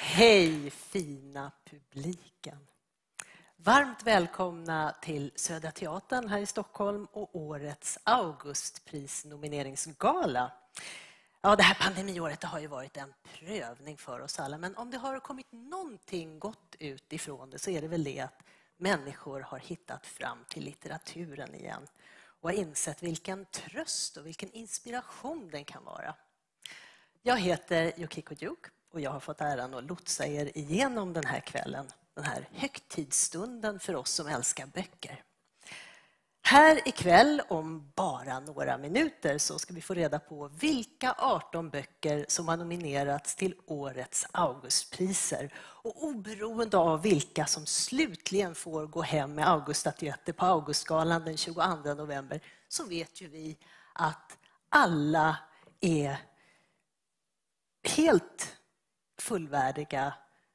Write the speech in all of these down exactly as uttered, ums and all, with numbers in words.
Hej fina publiken. Varmt välkomna till Södra Teatern här i Stockholm och årets Augustpris-nomineringsgala. Ja, det här pandemiåret har ju varit en prövning för oss alla, men om det har kommit någonting gott ut ifrån det så är det väl det att människor har hittat fram till litteraturen igen och har insett vilken tröst och vilken inspiration den kan vara. Jag heter Yukiko Duke och jag har fått äran att lotsa er igenom den här kvällen, den här högtidsstunden för oss som älskar böcker. Här ikväll, om bara några minuter, så ska vi få reda på vilka arton böcker som har nominerats till årets Augustpriser. Och oberoende av vilka som slutligen får gå hem med Auguststatyetter på Augustgalan den tjugoandra november så vet ju vi att alla är helt fullvärdiga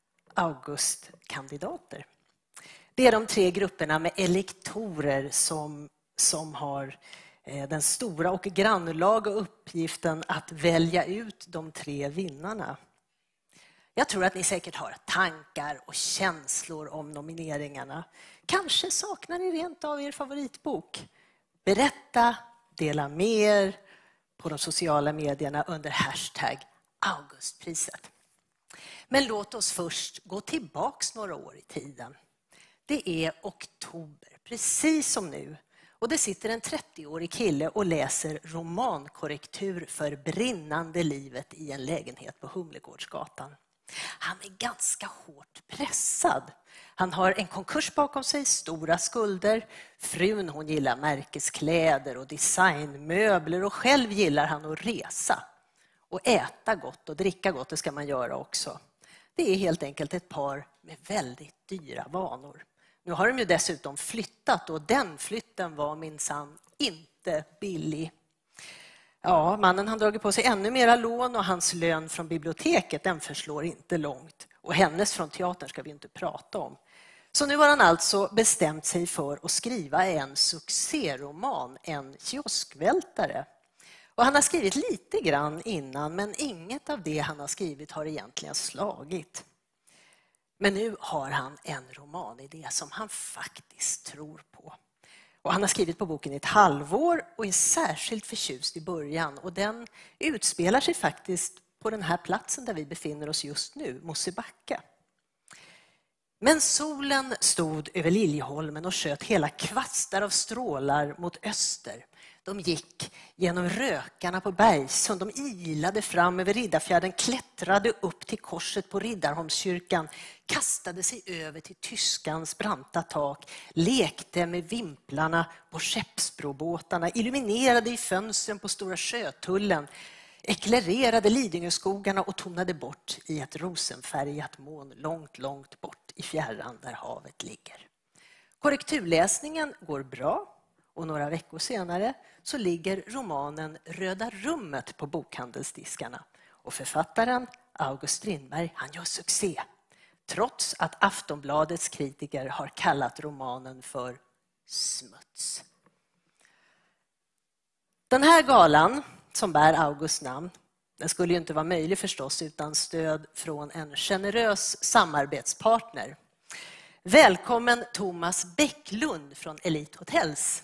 Augustkandidater. Det är de tre grupperna med elektorer som, som har eh, den stora och grannlaga uppgiften att välja ut de tre vinnarna. Jag tror att ni säkert har tankar och känslor om nomineringarna. Kanske saknar ni rent av er favoritbok. Berätta, dela med er på de sociala medierna under hashtag Augustpriset. Men låt oss först gå tillbaks några år i tiden. Det är oktober, precis som nu. Och det sitter en trettioårig kille och läser romankorrektur för brinnande livet i en lägenhet på Humlegårdsgatan. Han är ganska hårt pressad. Han har en konkurs bakom sig, stora skulder. Frun hon gillar märkeskläder och designmöbler och själv gillar han att resa. Och äta gott och dricka gott, det ska man göra också. Det är helt enkelt ett par med väldigt dyra vanor. Nu har de ju dessutom flyttat och den flytten var minsann inte billig. Ja, mannen har dragit på sig ännu mera lån och hans lön från biblioteket den förslår inte långt. Och hennes från teatern ska vi inte prata om. Så nu har han alltså bestämt sig för att skriva en succéroman, en kioskvältare. Och han har skrivit lite grann innan, men inget av det han har skrivit har egentligen slagit. Men nu har han en romanidé som han faktiskt tror på. Och han har skrivit på boken i ett halvår och är särskilt förtjust i början. Och den utspelar sig faktiskt på den här platsen där vi befinner oss just nu, Mosebacka. Men solen stod över Liljeholmen och sköt hela kvastar av strålar mot öster. De gick genom rökarna på Bergsund, de ilade fram över Riddarfjärden, klättrade upp till korset på Riddarholmskyrkan, kastade sig över till tyskans branta tak, lekte med vimplarna på skeppsbrobåtarna, illuminerade i fönstren på Stora Sjötullen, eklererade Lidingöskogarna och tonade bort i ett rosenfärgat moln långt, långt bort i fjärran där havet ligger. Korrekturläsningen går bra. Och några veckor senare så ligger romanen Röda rummet på bokhandelsdiskarna. Och författaren August Strindberg, han gör succé. Trots att Aftonbladets kritiker har kallat romanen för smuts. Den här galan som bär Augusts namn, den skulle ju inte vara möjlig förstås utan stöd från en generös samarbetspartner. Välkommen Thomas Bäcklund från Elite Hotels.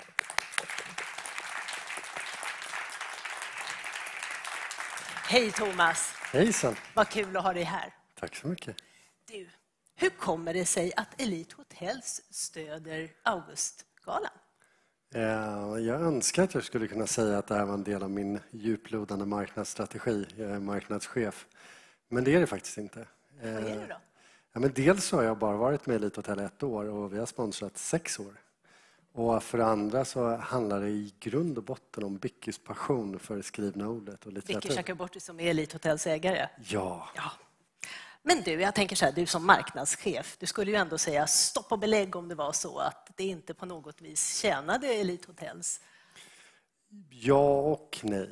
Hej Thomas. Hejsan. Vad kul att ha dig här. Tack så mycket. Du, hur kommer det sig att Elite Hotels stöder Augustgalan? Jag önskar att jag skulle kunna säga att det här var en del av min djuplodande marknadsstrategi. Jag är marknadschef. Men det är det faktiskt inte. Vad är det då? Ja, men dels har jag bara varit med i Elite Hotel ett år och vi har sponsrat sex år. Och för andra så handlar det i grund och botten om Bickys passion för det skrivna ordet och litteratur. Bicky Chakraborty som är Elite Hotels ägare. Ja. ja. Men du, jag tänker så här, du som marknadschef, du skulle ju ändå säga stopp och belägg om det var så att det inte på något vis tjänade Elite Hotels. Ja och nej.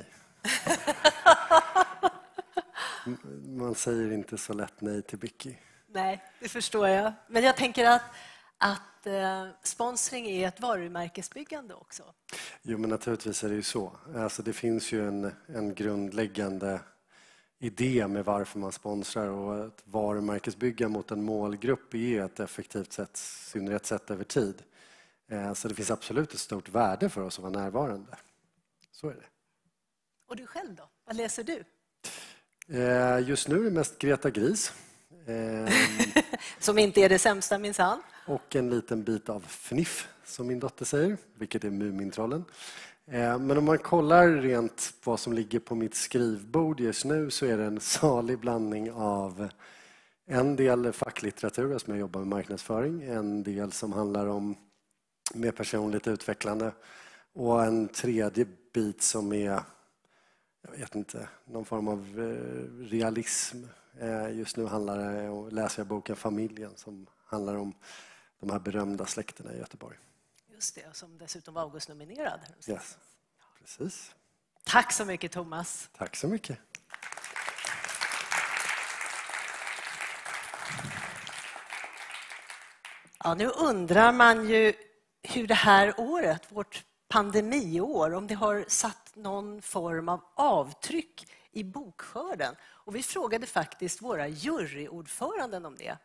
Man säger inte så lätt nej till Bicky. Nej, det förstår jag. Men jag tänker att, att eh, sponsring är ett varumärkesbyggande också. Jo, men naturligtvis är det ju så. Alltså, det finns ju en, en grundläggande idé med varför man sponsrar, och att varumärkesbygga mot en målgrupp är ett effektivt sätt, synnerhet sätt över tid. Så det finns absolut ett stort värde för oss att vara närvarande. Så är det. Och du själv då? Vad läser du? Just nu är det mest Greta Gris. Som inte är det sämsta minsann. Och en liten bit av fniff, som min dotter säger, vilket är Mumintrollen. Men om man kollar rent vad som ligger på mitt skrivbord just nu, så är det en salig blandning av en del facklitteratur som jag jobbar med marknadsföring, en del som handlar om mer personligt utvecklande och en tredje bit som är, jag vet inte, någon form av realism. Just nu handlar det om, läser jag boken Familjen som handlar om de här berömda släkterna i Göteborg. Just det, som dessutom var August-nominerad. Yes, precis. Tack så mycket, Thomas. Tack så mycket. Ja, nu undrar man ju hur det här året, vårt pandemiår, om det har satt någon form av avtryck i bokskörden. Och vi frågade faktiskt våra juryordföranden om det.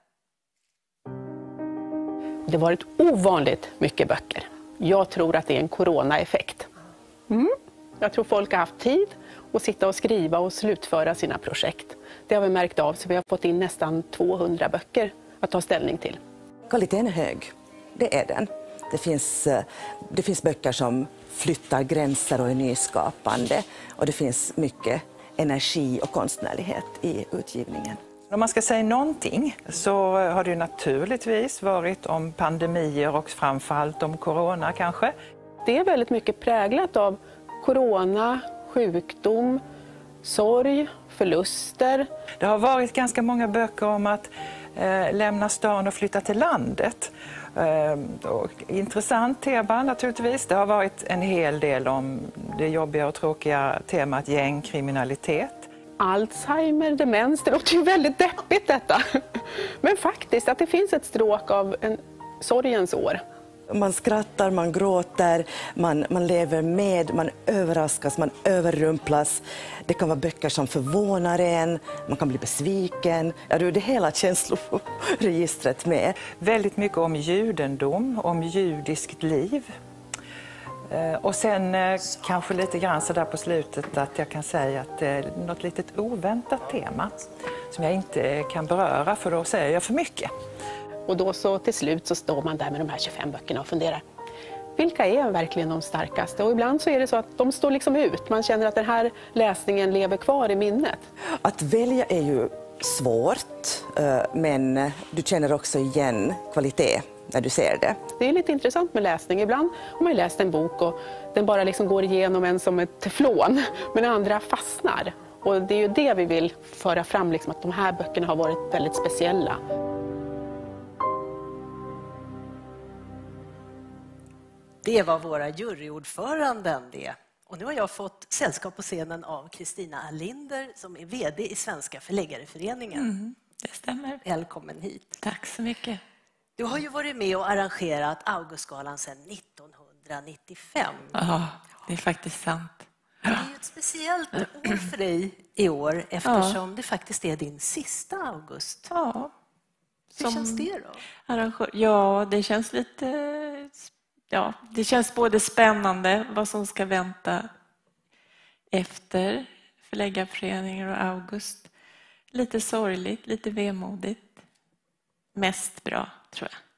Det har varit ovanligt mycket böcker. Jag tror att det är en coronaeffekt. Mm. Jag tror folk har haft tid att sitta och skriva och slutföra sina projekt. Det har vi märkt av, så vi har fått in nästan tvåhundra böcker att ta ställning till. Kvaliteten är hög, det är den. Det finns, det finns böcker som flyttar gränser och är nyskapande. Och det finns mycket energi och konstnärlighet i utgivningen. Om man ska säga någonting så har det ju naturligtvis varit om pandemier och framförallt om corona kanske. Det är väldigt mycket präglat av corona, sjukdom, sorg, förluster. Det har varit ganska många böcker om att eh, lämna stan och flytta till landet. Eh, och intressant tema naturligtvis. Det har varit en hel del om det jobbiga och tråkiga temat gängkriminalitet. Alzheimer, demens, det låter ju väldigt deppigt detta. Men faktiskt att det finns ett stråk av en sorgens år. Man skrattar, man gråter, man, man lever med, man överraskas, man överrumplas. Det kan vara böcker som förvånar en, man kan bli besviken. Ja, det är hela känsloregistret med. Väldigt mycket om judendom, om judiskt liv. Och sen kanske lite grann så där på slutet att jag kan säga att det är något litet oväntat tema som jag inte kan beröra, för då säger jag för mycket. Och då så till slut så står man där med de här tjugofem böckerna och funderar. Vilka är verkligen de starkaste? Och ibland så är det så att de står liksom ut. Man känner att den här läsningen lever kvar i minnet. Att välja är ju svårt, men du känner också igen kvalitet när du ser det. Det är lite intressant med läsning. Ibland har man ju läst en bok och den bara liksom går igenom en som ett teflon, men andra fastnar. Och det är ju det vi vill föra fram, liksom, att de här böckerna har varit väldigt speciella. Det var våra juryordföranden det. Och nu har jag fått sällskap på scenen av Kristina Alinder som är vd i Svenska förläggareföreningen. Mm, det stämmer. Välkommen hit. Tack så mycket. Du har ju varit med och arrangerat Augustgalan sedan nittonhundranittiofem. Ja, det är faktiskt sant. Det är ju ett speciellt år för dig i år eftersom ja. det faktiskt är din sista August. Ja. Hur Som känns det då? Arrangör. Ja, det känns lite... Ja, det känns både spännande vad som ska vänta efter förläggarföreningen och August. Lite sorgligt, lite vemodigt. Mest bra, tror jag.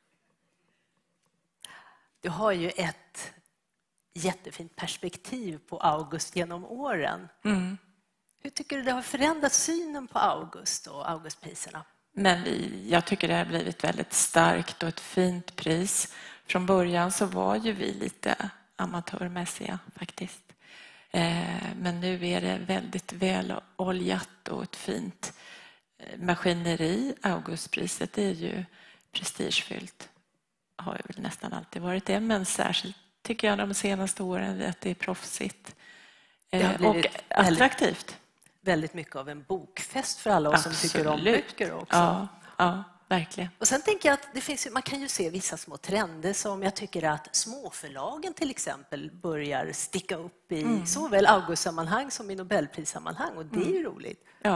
Du har ju ett jättefint perspektiv på August genom åren. Mm. Hur tycker du det har förändrat synen på August och Augustpriserna? Men vi, jag tycker det har blivit väldigt starkt och ett fint pris. Från början så var ju vi lite amatörmässiga faktiskt. Eh, men nu är det väldigt väl oljat och ett fint maskineri. Augustpriset är ju prestigefyllt. Har ju väl nästan alltid varit det. Men särskilt tycker jag de senaste åren att det är proffsigt. Eh, och attraktivt. Väldigt, väldigt mycket av en bokfest för alla oss som tycker om böcker också. Ja, ja. Verkligen. Och sen tänker jag att det finns, man kan ju se vissa små trender som jag tycker att småförlagen till exempel börjar sticka upp i mm. såväl Augustsammanhang som i Nobelprissammanhang, och det är ju roligt. Ja,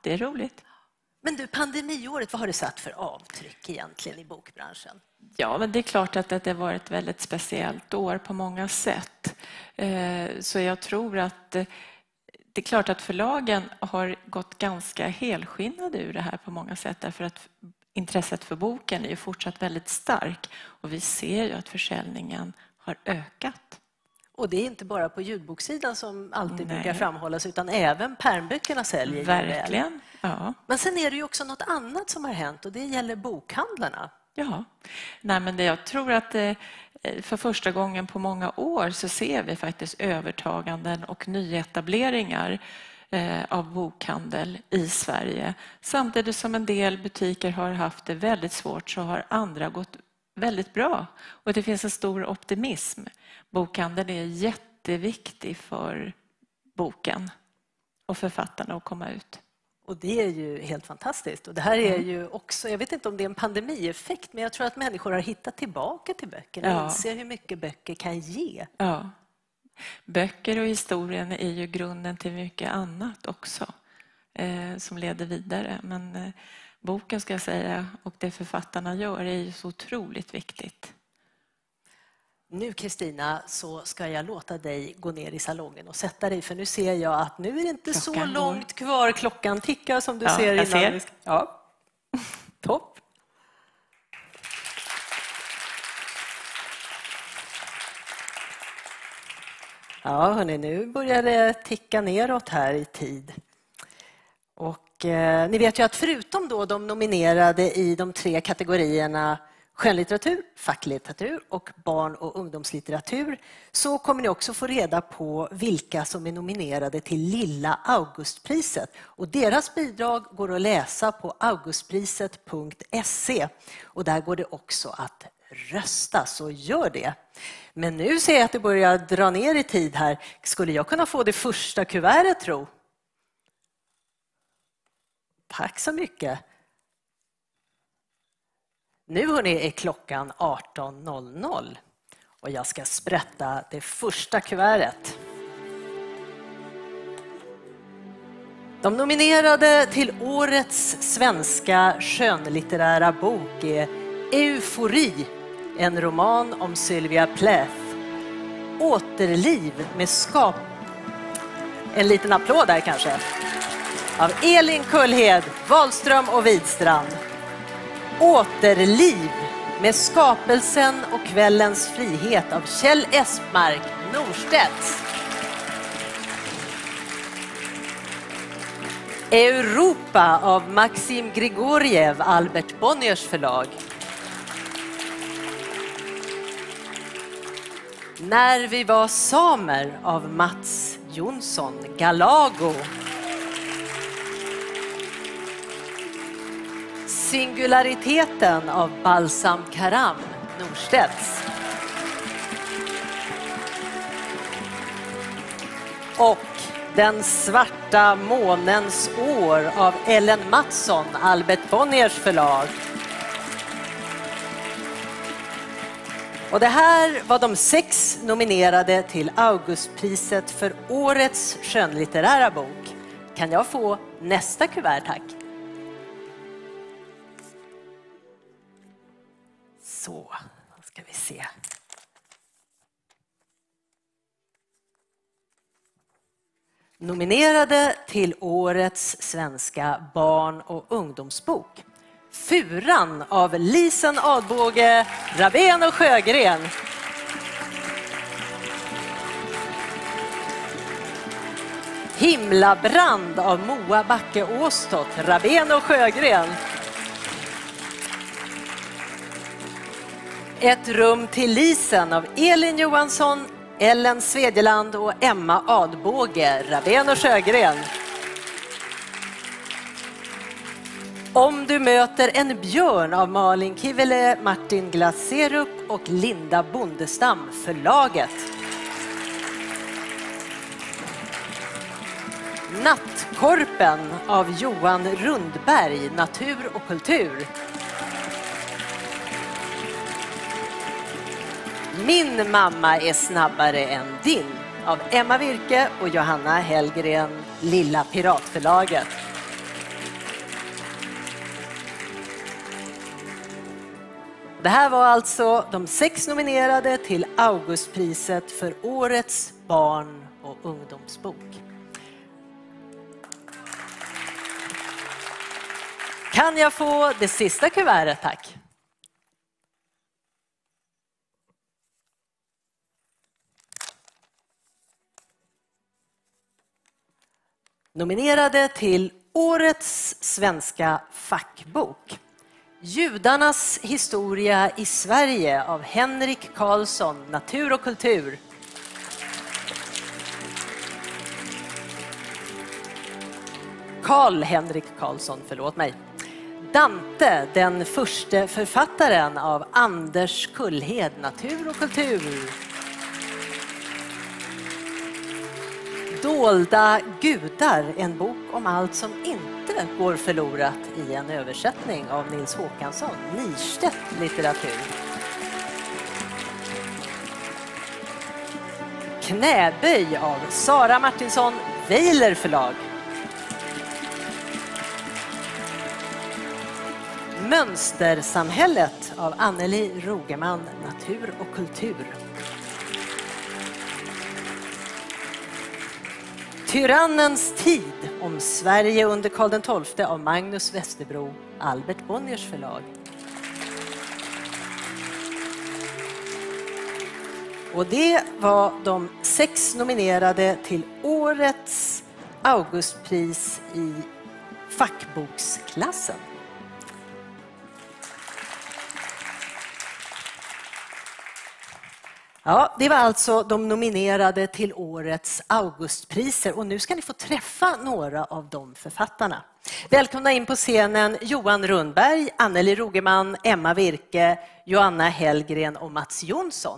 det är roligt. Men du, pandemiåret, vad har det satt för avtryck egentligen i bokbranschen? Ja, men det är klart att det har varit ett väldigt speciellt år på många sätt. Så jag tror att det är klart att förlagen har gått ganska helskinnade ur det här på många sätt, därför att intresset för boken är ju fortsatt väldigt stark och vi ser ju att försäljningen har ökat. Och det är inte bara på ljudboksidan som alltid Nej. brukar framhållas, utan även pärmböckerna säljer ju väl. Verkligen, ja. Men sen är det ju också något annat som har hänt och det gäller bokhandlarna. Ja, nej, men det, jag tror att det, för första gången på många år så ser vi faktiskt övertaganden och nyetableringar eh, av bokhandel i Sverige. Samtidigt som en del butiker har haft det väldigt svårt så har andra gått väldigt bra. Och det finns en stor optimism. Bokhandeln är jätteviktig för boken och författarna att komma ut. Och det är ju helt fantastiskt. Och det här är ju också, jag vet inte om det är en pandemieffekt, men jag tror att människor har hittat tillbaka till böckerna och Ja. inser hur mycket böcker kan ge. Ja. Böcker och historien är ju grunden till mycket annat också eh, som leder vidare. Men eh, boken ska jag säga och det författarna gör är ju så otroligt viktigt. Nu Kristina så ska jag låta dig gå ner i salongen och sätta dig, för nu ser jag att nu är det inte så Klockan går. långt kvar. Klockan tickar som du Ja, ser jag innan. ser. vi ska- Ja. Topp. Ja, hörni, nu börjar det ticka neråt här i tid. Och eh, ni vet ju att förutom då de nominerade i de tre kategorierna skönlitteratur, facklitteratur och barn- och ungdomslitteratur, så kommer ni också få reda på vilka som är nominerade till Lilla Augustpriset. Och deras bidrag går att läsa på augustpriset punkt se och där går det också att rösta, så gör det. Men nu ser jag att det börjar dra ner i tid här. Skulle jag kunna få det första kuvertet, tro? Tack så mycket. Nu hörni är klockan arton noll noll och jag ska sprätta det första kuvertet. De nominerade till årets svenska skönlitterära bok är Eufori, en roman om Sylvia Plath. Återliv med skap... En liten applåd där kanske. Av Elin Kullhed, Wahlström och Widstrand. Återliv med skapelsen och kvällens frihet av Kjell Espmark Norstedts. Europa av Maxim Grigoriev, Albert Bonniers förlag. När vi var samer av Mats Jonsson, Galago. Singulariteten av Balsam Karam, Norstedts. Och Den svarta månens år av Ellen Mattsson, Albert Bonniers förlag. Och det här var de sex nominerade till Augustpriset för årets skönlitterära bok. Kan jag få nästa kuvert, tack? Så, ska vi se. Nominerade till årets svenska barn- och ungdomsbok. Furan av Lisen Adbåge, Rabén och Sjögren. Himlabrand av Moa Backe Åstott, Rabén och Sjögren. Ett rum till Lisen av Elin Johansson, Ellen Svedjeland och Emma Adbåge, Rabén och Sjögren. Om du möter en björn av Malin Kivele, Martin Glaserup och Linda Bondestam, förlaget. Nattkorpen av Johan Rundberg, Natur och kultur. Min mamma är snabbare än din av Emma Virke och Johanna Hellgren, Lilla Piratförlaget. Det här var alltså de sex nominerade till Augustpriset för årets barn- och ungdomsbok. Kan jag få det sista kuvertet, tack? Nominerade till årets svenska fackbok. Judarnas historia i Sverige av Henrik Karlsson, Natur och kultur. Karl Henrik Karlsson, förlåt mig. Dante, den första författaren av Anders Kullhed, Natur och kultur. Dolda gudar, en bok om allt som inte går förlorat i en översättning av Nils Håkansson, Nystedt litteratur. Knäböj av Sara Martinsson, Weiler förlag. Mönstersamhället av Anneli Rogeman, Natur och kultur. Tyrannens tid om Sverige under Karl den tolfte av Magnus Westerbro, Albert Bonniers förlag. Och det var de sex nominerade till årets Augustpris i fackboksklassen. Ja, det var alltså de nominerade till årets Augustpriser och nu ska ni få träffa några av de författarna. Välkomna in på scenen Johan Rundberg, Anneli Rogeman, Emma Virke, Joanna Hellgren och Mats Jonsson.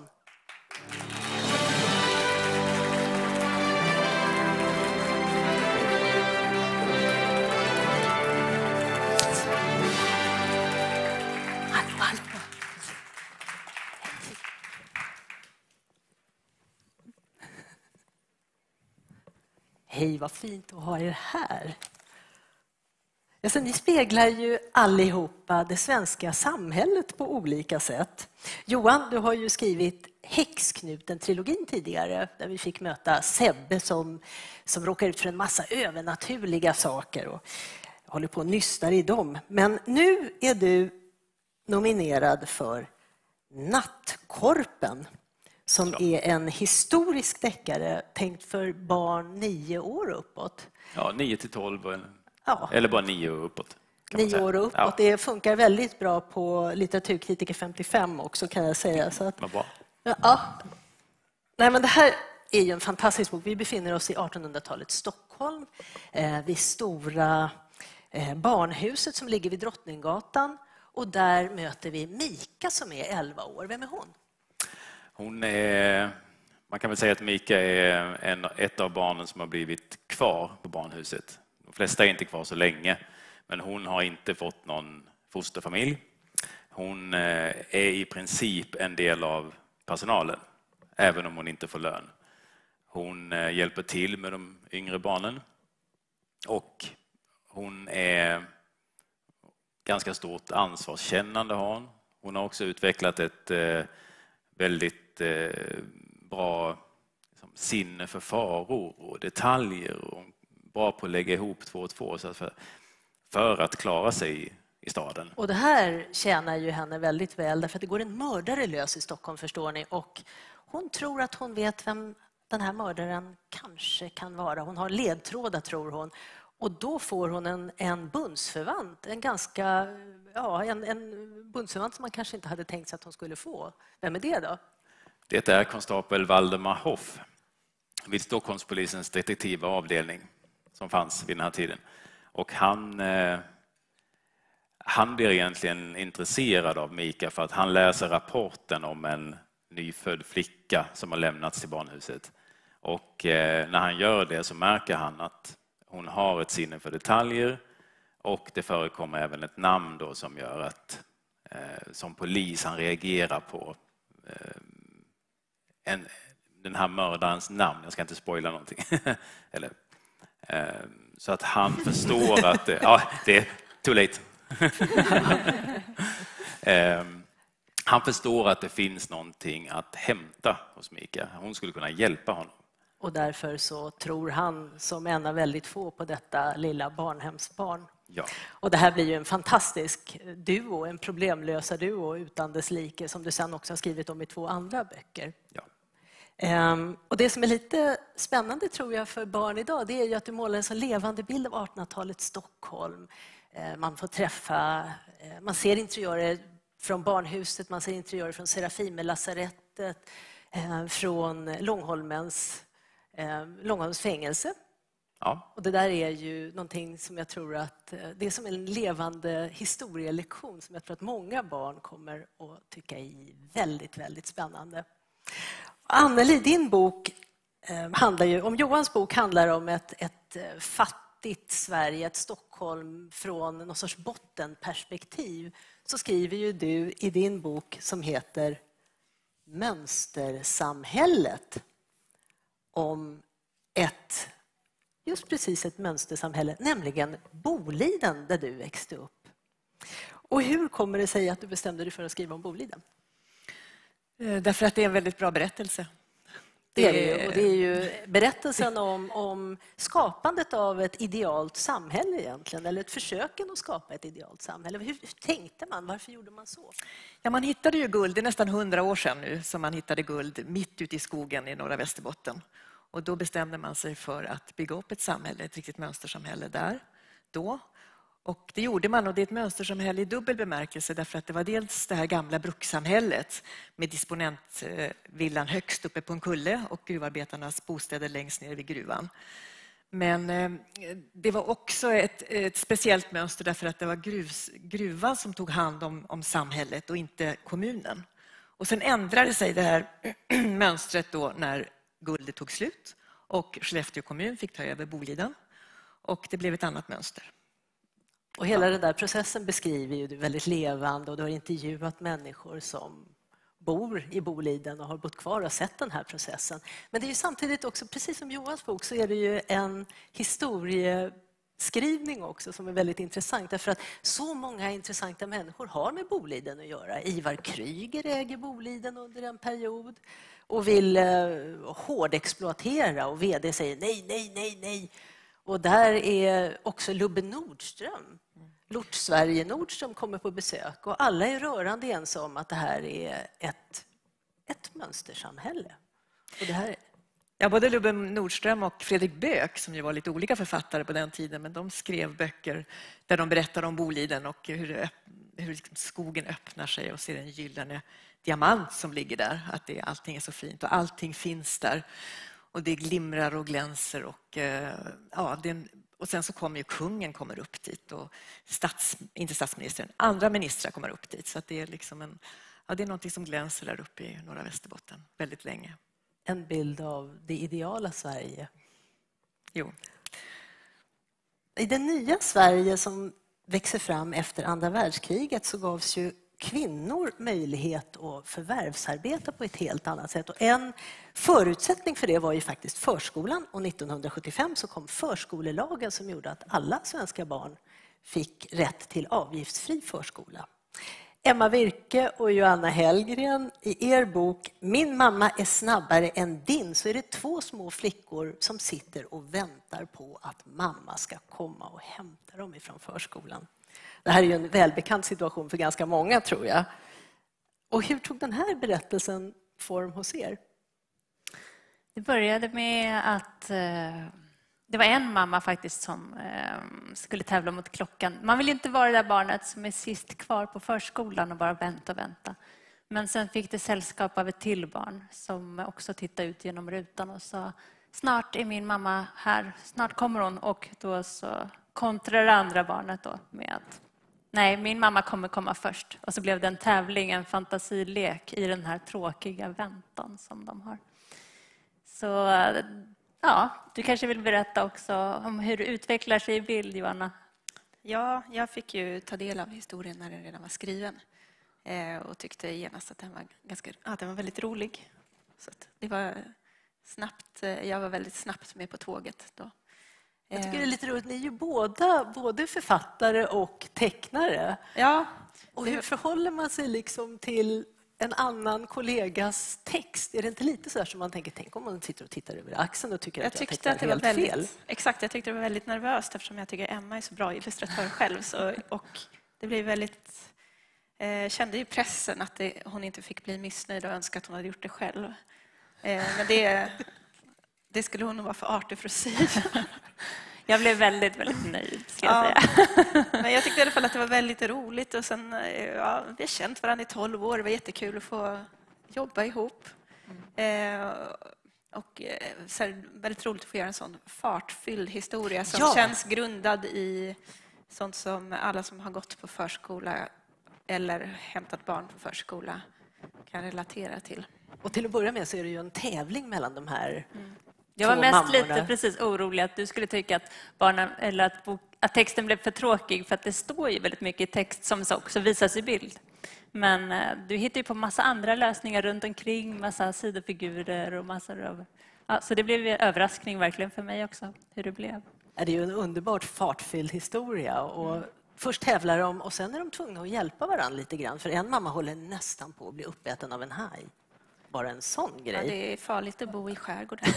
Hej, vad fint att ha er här. Alltså, ni speglar ju allihopa det svenska samhället på olika sätt. Johan, du har ju skrivit Häxknuten-trilogin tidigare där vi fick möta Sebbe som, som råkar ut för en massa övernaturliga saker och håller på och nystar i dem. Men nu är du nominerad för Nattkorpen, som är en historisk deckare tänkt för barn nio år uppåt. Ja, nio till tolv, ja. Eller bara nio år uppåt. Nio år uppåt. Ja. Det funkar väldigt bra på Litteraturkritiker femtiofem också, kan jag säga. Så att, Vad bra. Ja. Nej, men det här är ju en fantastisk bok. Vi befinner oss i artonhundratalets Stockholm, eh, vid stora eh, barnhuset som ligger vid Drottninggatan. Och där möter vi Mika som är elva år. Vem är hon? Hon är, man kan väl säga att Mika är en, ett av barnen som har blivit kvar på barnhuset. De flesta är inte kvar så länge, men hon har inte fått någon fosterfamilj. Hon är i princip en del av personalen, även om hon inte får lön. Hon hjälper till med de yngre barnen och hon är ganska stort ansvarskännande har hon. Hon har också utvecklat ett väldigt eh, bra liksom, sinne för faror och detaljer och bra på att lägga ihop två och två så att för, för att klara sig i, i staden. Och det här tjänar ju henne väldigt väl därför att det går en mördare lös i Stockholm, förstår ni, och hon tror att hon vet vem den här mördaren kanske kan vara. Hon har ledtrådar, tror hon. Och då får hon en, en bundsförvant, en ganska, ja, en, en bundsförvant som man kanske inte hade tänkt sig att hon skulle få. Vem är det då? Det är konstapel Valdemar Hoff vid Stockholmspolisens detektiva avdelning som fanns vid den här tiden. Och han, eh, han blir egentligen intresserad av Mika för att han läser rapporten om en nyfödd flicka som har lämnats till barnhuset. Och eh, när han gör det så märker han att hon har ett sinne för detaljer och det förekommer även ett namn då som gör att eh, som polis han reagerar på eh, en, den här mördarens namn. Jag ska inte spoila någonting. Eller, eh, så att han förstår att det, ja, det är too late. eh, han förstår att det finns någonting att hämta hos Mika. Hon skulle kunna hjälpa honom. Och därför så tror han som en av väldigt få på detta lilla barnhemsbarn. Ja. Och det här blir ju en fantastisk duo, en problemlösa duo utan dess like, som du sen också har skrivit om i två andra böcker. Ja. Um, och det som är lite spännande tror jag för barn idag, det är ju att du målar en så levande bild av artonhundratalets Stockholm. Uh, man får träffa, uh, man ser interiörer från Barnhuset, man ser interiörer från Serafimerlasarettet, uh, från Långholmens, uh, Långholms fängelse. Ja. Och det där är ju någonting som jag tror att det är som en levande historielektion som jag tror att många barn kommer att tycka är väldigt, väldigt spännande. Anneli, din bok eh, handlar ju om, Johans bok handlar om ett, ett fattigt Sverige, ett Stockholm från någon sorts bottenperspektiv. Så skriver ju du i din bok som heter Mönstersamhället om ett just precis ett mönstersamhälle, nämligen Boliden där du växte upp. Och hur kommer det sig att du bestämde dig för att skriva om Boliden? Därför att det är en väldigt bra berättelse. Det är det ju. Och det är ju berättelsen om, om skapandet av ett idealt samhälle egentligen, eller ett försöken att skapa ett idealt samhälle. Hur, hur tänkte man? Varför gjorde man så? Ja, man hittade ju guld, det är nästan hundra år sedan nu som man hittade guld mitt ute i skogen i norra Västerbotten. Och då bestämde man sig för att bygga upp ett samhälle, ett riktigt mönstersamhälle där, då. Och det gjorde man, och det är ett mönstersamhälle i dubbel bemärkelse därför att det var dels det här gamla brukssamhället med disponentvillan högst uppe på en kulle och gruvarbetarnas bostäder längst ner vid gruvan. Men eh, det var också ett, ett speciellt mönster därför att det var gruvs, gruvan som tog hand om, om samhället och inte kommunen. Och sen ändrade sig det här mönstret då när guldet tog slut och Skellefteå kommun fick ta över Boliden och det blev ett annat mönster. Och hela den där processen beskriver ju du väldigt levande och du har intervjuat människor som bor i Boliden och har bott kvar och sett den här processen. Men det är ju samtidigt också, precis som Johans bok, så är det ju en historieskrivning också som är väldigt intressant. Därför att så många intressanta människor har med Boliden att göra. Ivar Kryger äger Boliden under en period och vill eh, hårdexploatera och vd säger nej, nej, nej, nej. Och där är också Lubbe Nordström, Lort Sverige Nordström kommer på besök och alla är rörande ense om att det här är ett, ett mönstersamhälle. Och det här... Ja, både Lubbe Nordström och Fredrik Böök, som ju var lite olika författare på den tiden, men de skrev böcker där de berättar om Boliden och hur, hur liksom skogen öppnar sig och ser en gyllene diamant som ligger där. Att det, allting är så fint och allting finns där. Och det glimrar och glänser och, ja, det är en, och sen så kommer ju kungen kommer upp dit och stats, inte statsministern, andra ministrar kommer upp dit. Så att det är liksom en, ja, det är någonting som glänser där uppe i norra Västerbotten väldigt länge. En bild av det ideala Sverige. Jo. I det nya Sverige som växer fram efter andra världskriget så gavs ju kvinnor möjlighet att förvärvsarbeta på ett helt annat sätt. Och en förutsättning för det var ju faktiskt förskolan. Och nittonhundrasjuttiofem så kom förskolelagen som gjorde att alla svenska barn fick rätt till avgiftsfri förskola. Emma Virke och Joanna Hellgren, i er bok Min mamma är snabbare än din, så är det två små flickor som sitter och väntar på att mamma ska komma och hämta dem ifrån förskolan. Det här är ju en välbekant situation för ganska många, tror jag. Och hur tog den här berättelsen form hos er? Det började med att eh, det var en mamma faktiskt som eh, skulle tävla mot klockan. Man vill inte vara det där barnet som är sist kvar på förskolan och bara vänta och vänta. Men sen fick det sällskap av ett till barn som också tittade ut genom rutan och sa snart är min mamma här, snart kommer hon. Och då så kontrade det andra barnet då med att nej, min mamma kommer komma först. Och så blev det en tävling, en fantasilek i den här tråkiga väntan som de har. Så ja, du kanske vill berätta också om hur det utvecklar sig i bild, Joanna? Ja, jag fick ju ta del av historien när den redan var skriven. Eh, och tyckte genast att den var, ganska, ja, den var väldigt rolig. Så att det var snabbt, jag var väldigt snabbt med på tåget då. Jag tycker det är lite roligt, ni är ju båda både författare och tecknare. Ja. Och hur förhåller man sig liksom till en annan kollegas text? Är det inte lite så här som man tänker, tänk om man sitter och tittar över axeln och tycker Jag att jag tyckte tecknar att det var helt väldigt, fel? exakt, jag tyckte det var väldigt nervöst eftersom jag tycker Emma är så bra illustratör själv. Så, och det blev väldigt... Jag kände ju pressen att det, hon inte fick bli missnöjd och önska att hon hade gjort det själv. Eh, men det, det skulle hon nog vara för artig för att säga. Jag blev väldigt, väldigt nöjd, ska jag Ja. säga. Men jag tyckte i alla fall att det var väldigt roligt. Och sen, ja, vi har känt varandra i tolv år. Det var jättekul att få jobba ihop. Mm. Eh, och så här, väldigt roligt att få göra en sån fartfylld historia som Ja. känns grundad i sånt som alla som har gått på förskola eller hämtat barn på förskola kan relatera till. Och till att börja med så är det ju en tävling mellan de här mm. Jag var två mest mammorna. lite precis orolig att du skulle tycka att, barnen, eller att, bok, att texten blev för tråkig, för att det står ju väldigt mycket i text som också visas i bild. Men eh, du hittar ju på massa andra lösningar runt omkring, massa sidofigurer och massor av... Ja, så det blev en överraskning verkligen för mig också, hur det blev. Det är ju en underbart fartfylld historia. Och mm. Först tävlar de och sen är de tvungna att hjälpa varandra lite grann. För en mamma håller nästan på att bli uppäten av en haj. Bara en sån grej. Ja, det är farligt att bo i skärgården.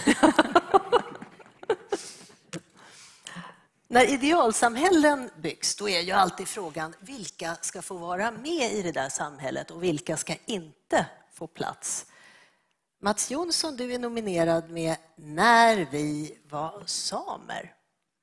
När idealsamhällen byggs, då är ju alltid frågan vilka ska få vara med i det där samhället och vilka ska inte få plats. Mats Jonsson, du är nominerad med När vi var samer.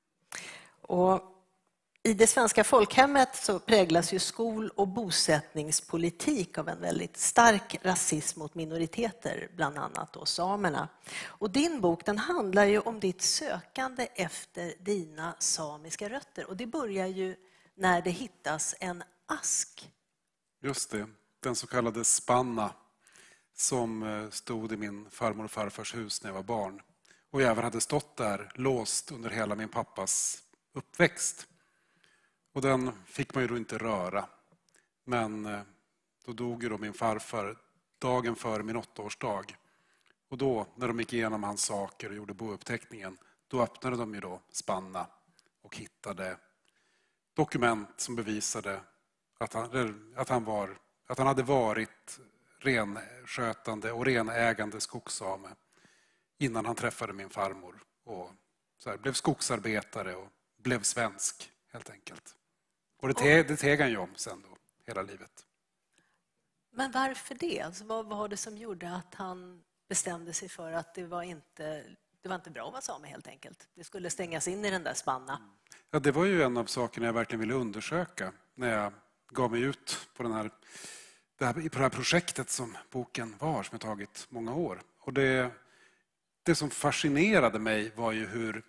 Och i det svenska folkhemmet så präglas ju skol- och bosättningspolitik av en väldigt stark rasism mot minoriteter, bland annat då samerna. Och din bok, den handlar ju om ditt sökande efter dina samiska rötter. Och det börjar ju när det hittas en ask. Just det, den så kallade spanna som stod i min farmor och farfars hus när jag var barn. Och jag även hade stått där låst under hela min pappas uppväxt. Och den fick man ju då inte röra. Men då dog ju då min farfar dagen före min åttaårsdag. Och då, när de gick igenom hans saker och gjorde bouppteckningen, då öppnade de ju då spanna och hittade dokument som bevisade att han, att han, var, att han hade varit renskötande och renägande skogssame innan han träffade min farmor och så här, blev skogsarbetare och blev svensk helt enkelt. Och det, te, det teg han ju om sen då, hela livet. Men varför det? Alltså, vad var det som gjorde att han bestämde sig för att det var inte, det var inte bra att vara same helt enkelt? Det skulle stängas in i den där spanna. Ja, det var ju en av sakerna jag verkligen ville undersöka när jag gav mig ut på, den här, det här, på det här projektet som boken var, som har tagit många år. Och det, det som fascinerade mig var ju hur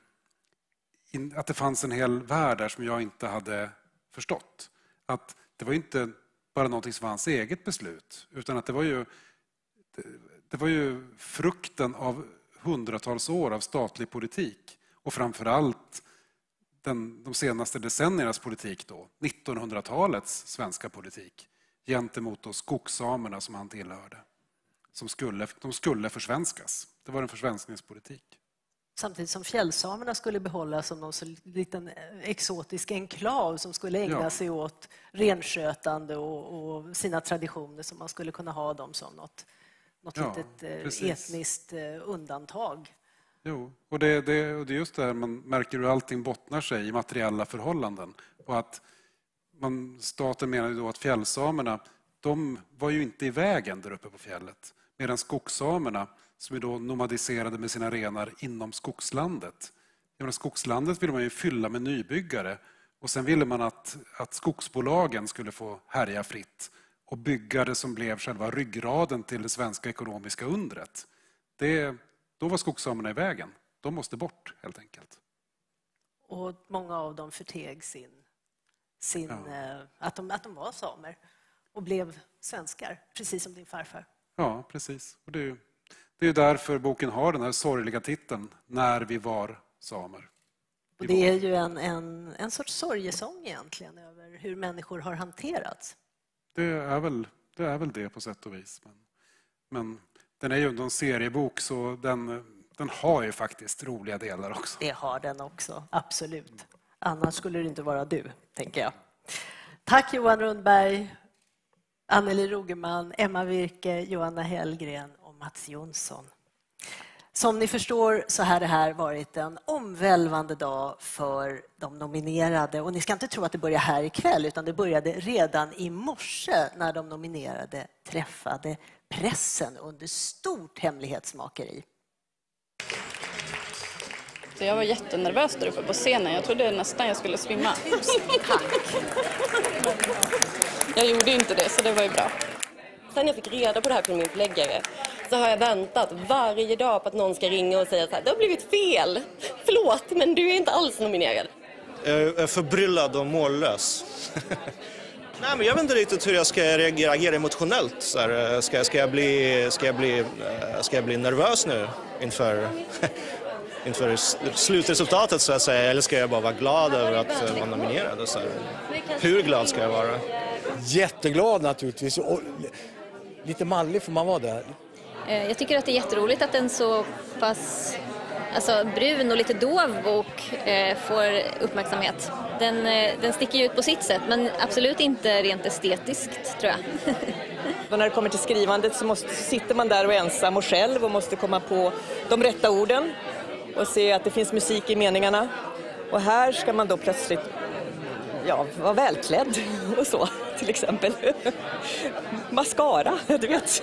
in, att det fanns en hel värld där som jag inte hade förstått. Att det var inte bara någonting som var hans eget beslut, utan att det var ju, det, det var ju frukten av hundratals år av statlig politik och framförallt den, de senaste decenniernas politik då, nittonhundratalets svenska politik gentemot då skogssamerna som han tillhörde. Som skulle, de skulle försvenskas. Det var en försvenskningspolitik. Samtidigt som fjällsamerna skulle behållas som någon så liten exotisk enklav som skulle ägna ja. sig åt renskötande och, och sina traditioner som man skulle kunna ha dem som något, något ja, litet precis. etniskt undantag. Jo, och det, det, och det är just det här man märker hur allting bottnar sig i materiella förhållanden. Och att man, staten menar ju då att fjällsamerna, de var ju inte i vägen där uppe på fjället. Medan skogssamerna, som är då nomadiserade med sina renar inom skogslandet. Jag menar, skogslandet ville man ju fylla med nybyggare. Och sen ville man att, att skogsbolagen skulle få härja fritt. Och bygga det som blev själva ryggraden till det svenska ekonomiska undret. Det, då var skogssamerna i vägen. De måste bort helt enkelt. Och många av dem förteg sin, sin, ja. att, de, att de var samer. Och blev svenskar, precis som din farfar. Ja, precis. Och det är ju Det är därför boken har den här sorgliga titeln, När vi var samer. Och det är ju en, en, en sorts sorgesång egentligen över hur människor har hanterats. Det är väl det, är väl det på sätt och vis. Men, men den är ju en seriebok så den, den har ju faktiskt roliga delar också. Det har den också, absolut. Annars skulle det inte vara du, tänker jag. Tack Johan Rundberg. Anneli Rogeman, Emma Virke, Johanna Hellgren och Mats Jonsson. Som ni förstår så har det här varit en omvälvande dag för de nominerade. Och ni ska inte tro att det börjar här ikväll, utan det började redan i morse när de nominerade träffade pressen under stort hemlighetsmakeri. Så jag var jättenervös där uppe på scenen. Jag trodde nästan jag skulle svimma. Jag gjorde inte det, så det var ju bra. Sen jag fick reda på det här från min förläggare så har jag väntat varje dag på att någon ska ringa och säga så här: det har blivit fel. Förlåt, men du är inte alls nominerad. Jag är förbryllad och mållös. Nej, men jag vet inte riktigt hur jag ska reagera emotionellt. Så här, ska, ska, jag bli, ska, jag bli, ska jag bli nervös nu inför, inför slutresultatet, så att säga? Eller ska jag bara vara glad över att vara nominerad? Så här. Hur glad ska jag vara? Jätteglad naturligtvis. Och lite mallig får man vara där. Jag tycker att det är jätteroligt att en så pass alltså, brun och lite dov bok eh, får uppmärksamhet. Den, eh, den sticker ju ut på sitt sätt, men absolut inte rent estetiskt, tror jag. Och när det kommer till skrivandet så måste, sitter man där och är ensam och själv och måste komma på de rätta orden och se att det finns musik i meningarna. Och här ska man då plötsligt ja, vara välklädd och så, till exempel. Mascara, du vet.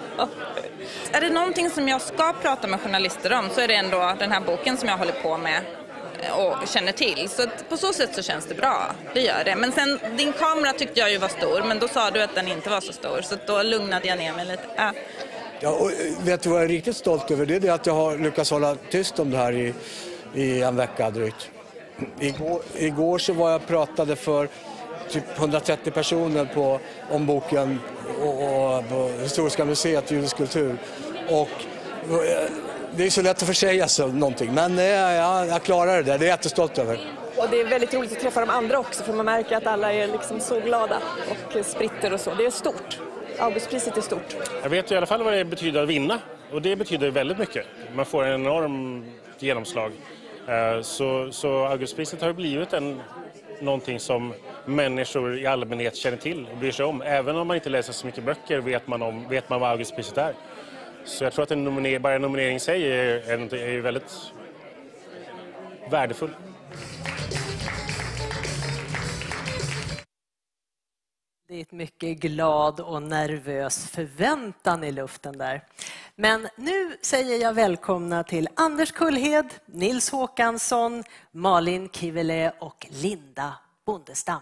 Är det någonting som jag ska prata med journalister om så är det ändå den här boken som jag håller på med och känner till. Så på så sätt så känns det bra, det gör det. Men sen, din kamera tyckte jag ju var stor, men då sa du att den inte var så stor. Så då lugnade jag ner mig lite. Äh. Ja, och vet du vad jag är riktigt stolt över? Det är det att jag har lyckats hålla tyst om det här i, i en vecka drygt. Igår, igår så var jag pratade för typ hundratrettio personer på, om boken och, och på Historiska museet judisk kultur. Och det är så lätt att försäga sig någonting, men ja, jag klarar det där, det är jag jättestolt över. Och det är väldigt roligt att träffa de andra också, för man märker att alla är liksom så glada och spritter och så. Det är stort. Augustpriset är stort. Jag vet i alla fall vad det betyder att vinna, och det betyder väldigt mycket. Man får en enorm genomslag. Så, så Augustpriset har blivit en, någonting som människor i allmänhet känner till och bryr sig om. Även om man inte läser så mycket böcker vet man, om, vet man vad Augustpriset är. Så jag tror att en nominer, bara en nominering i sig är, är, är väldigt värdefull. Det är ett mycket glad och nervös förväntan i luften där. Men nu säger jag välkomna till Anders Kullhed, Nils Håkansson, Malin Kivele och Linda Bondestam.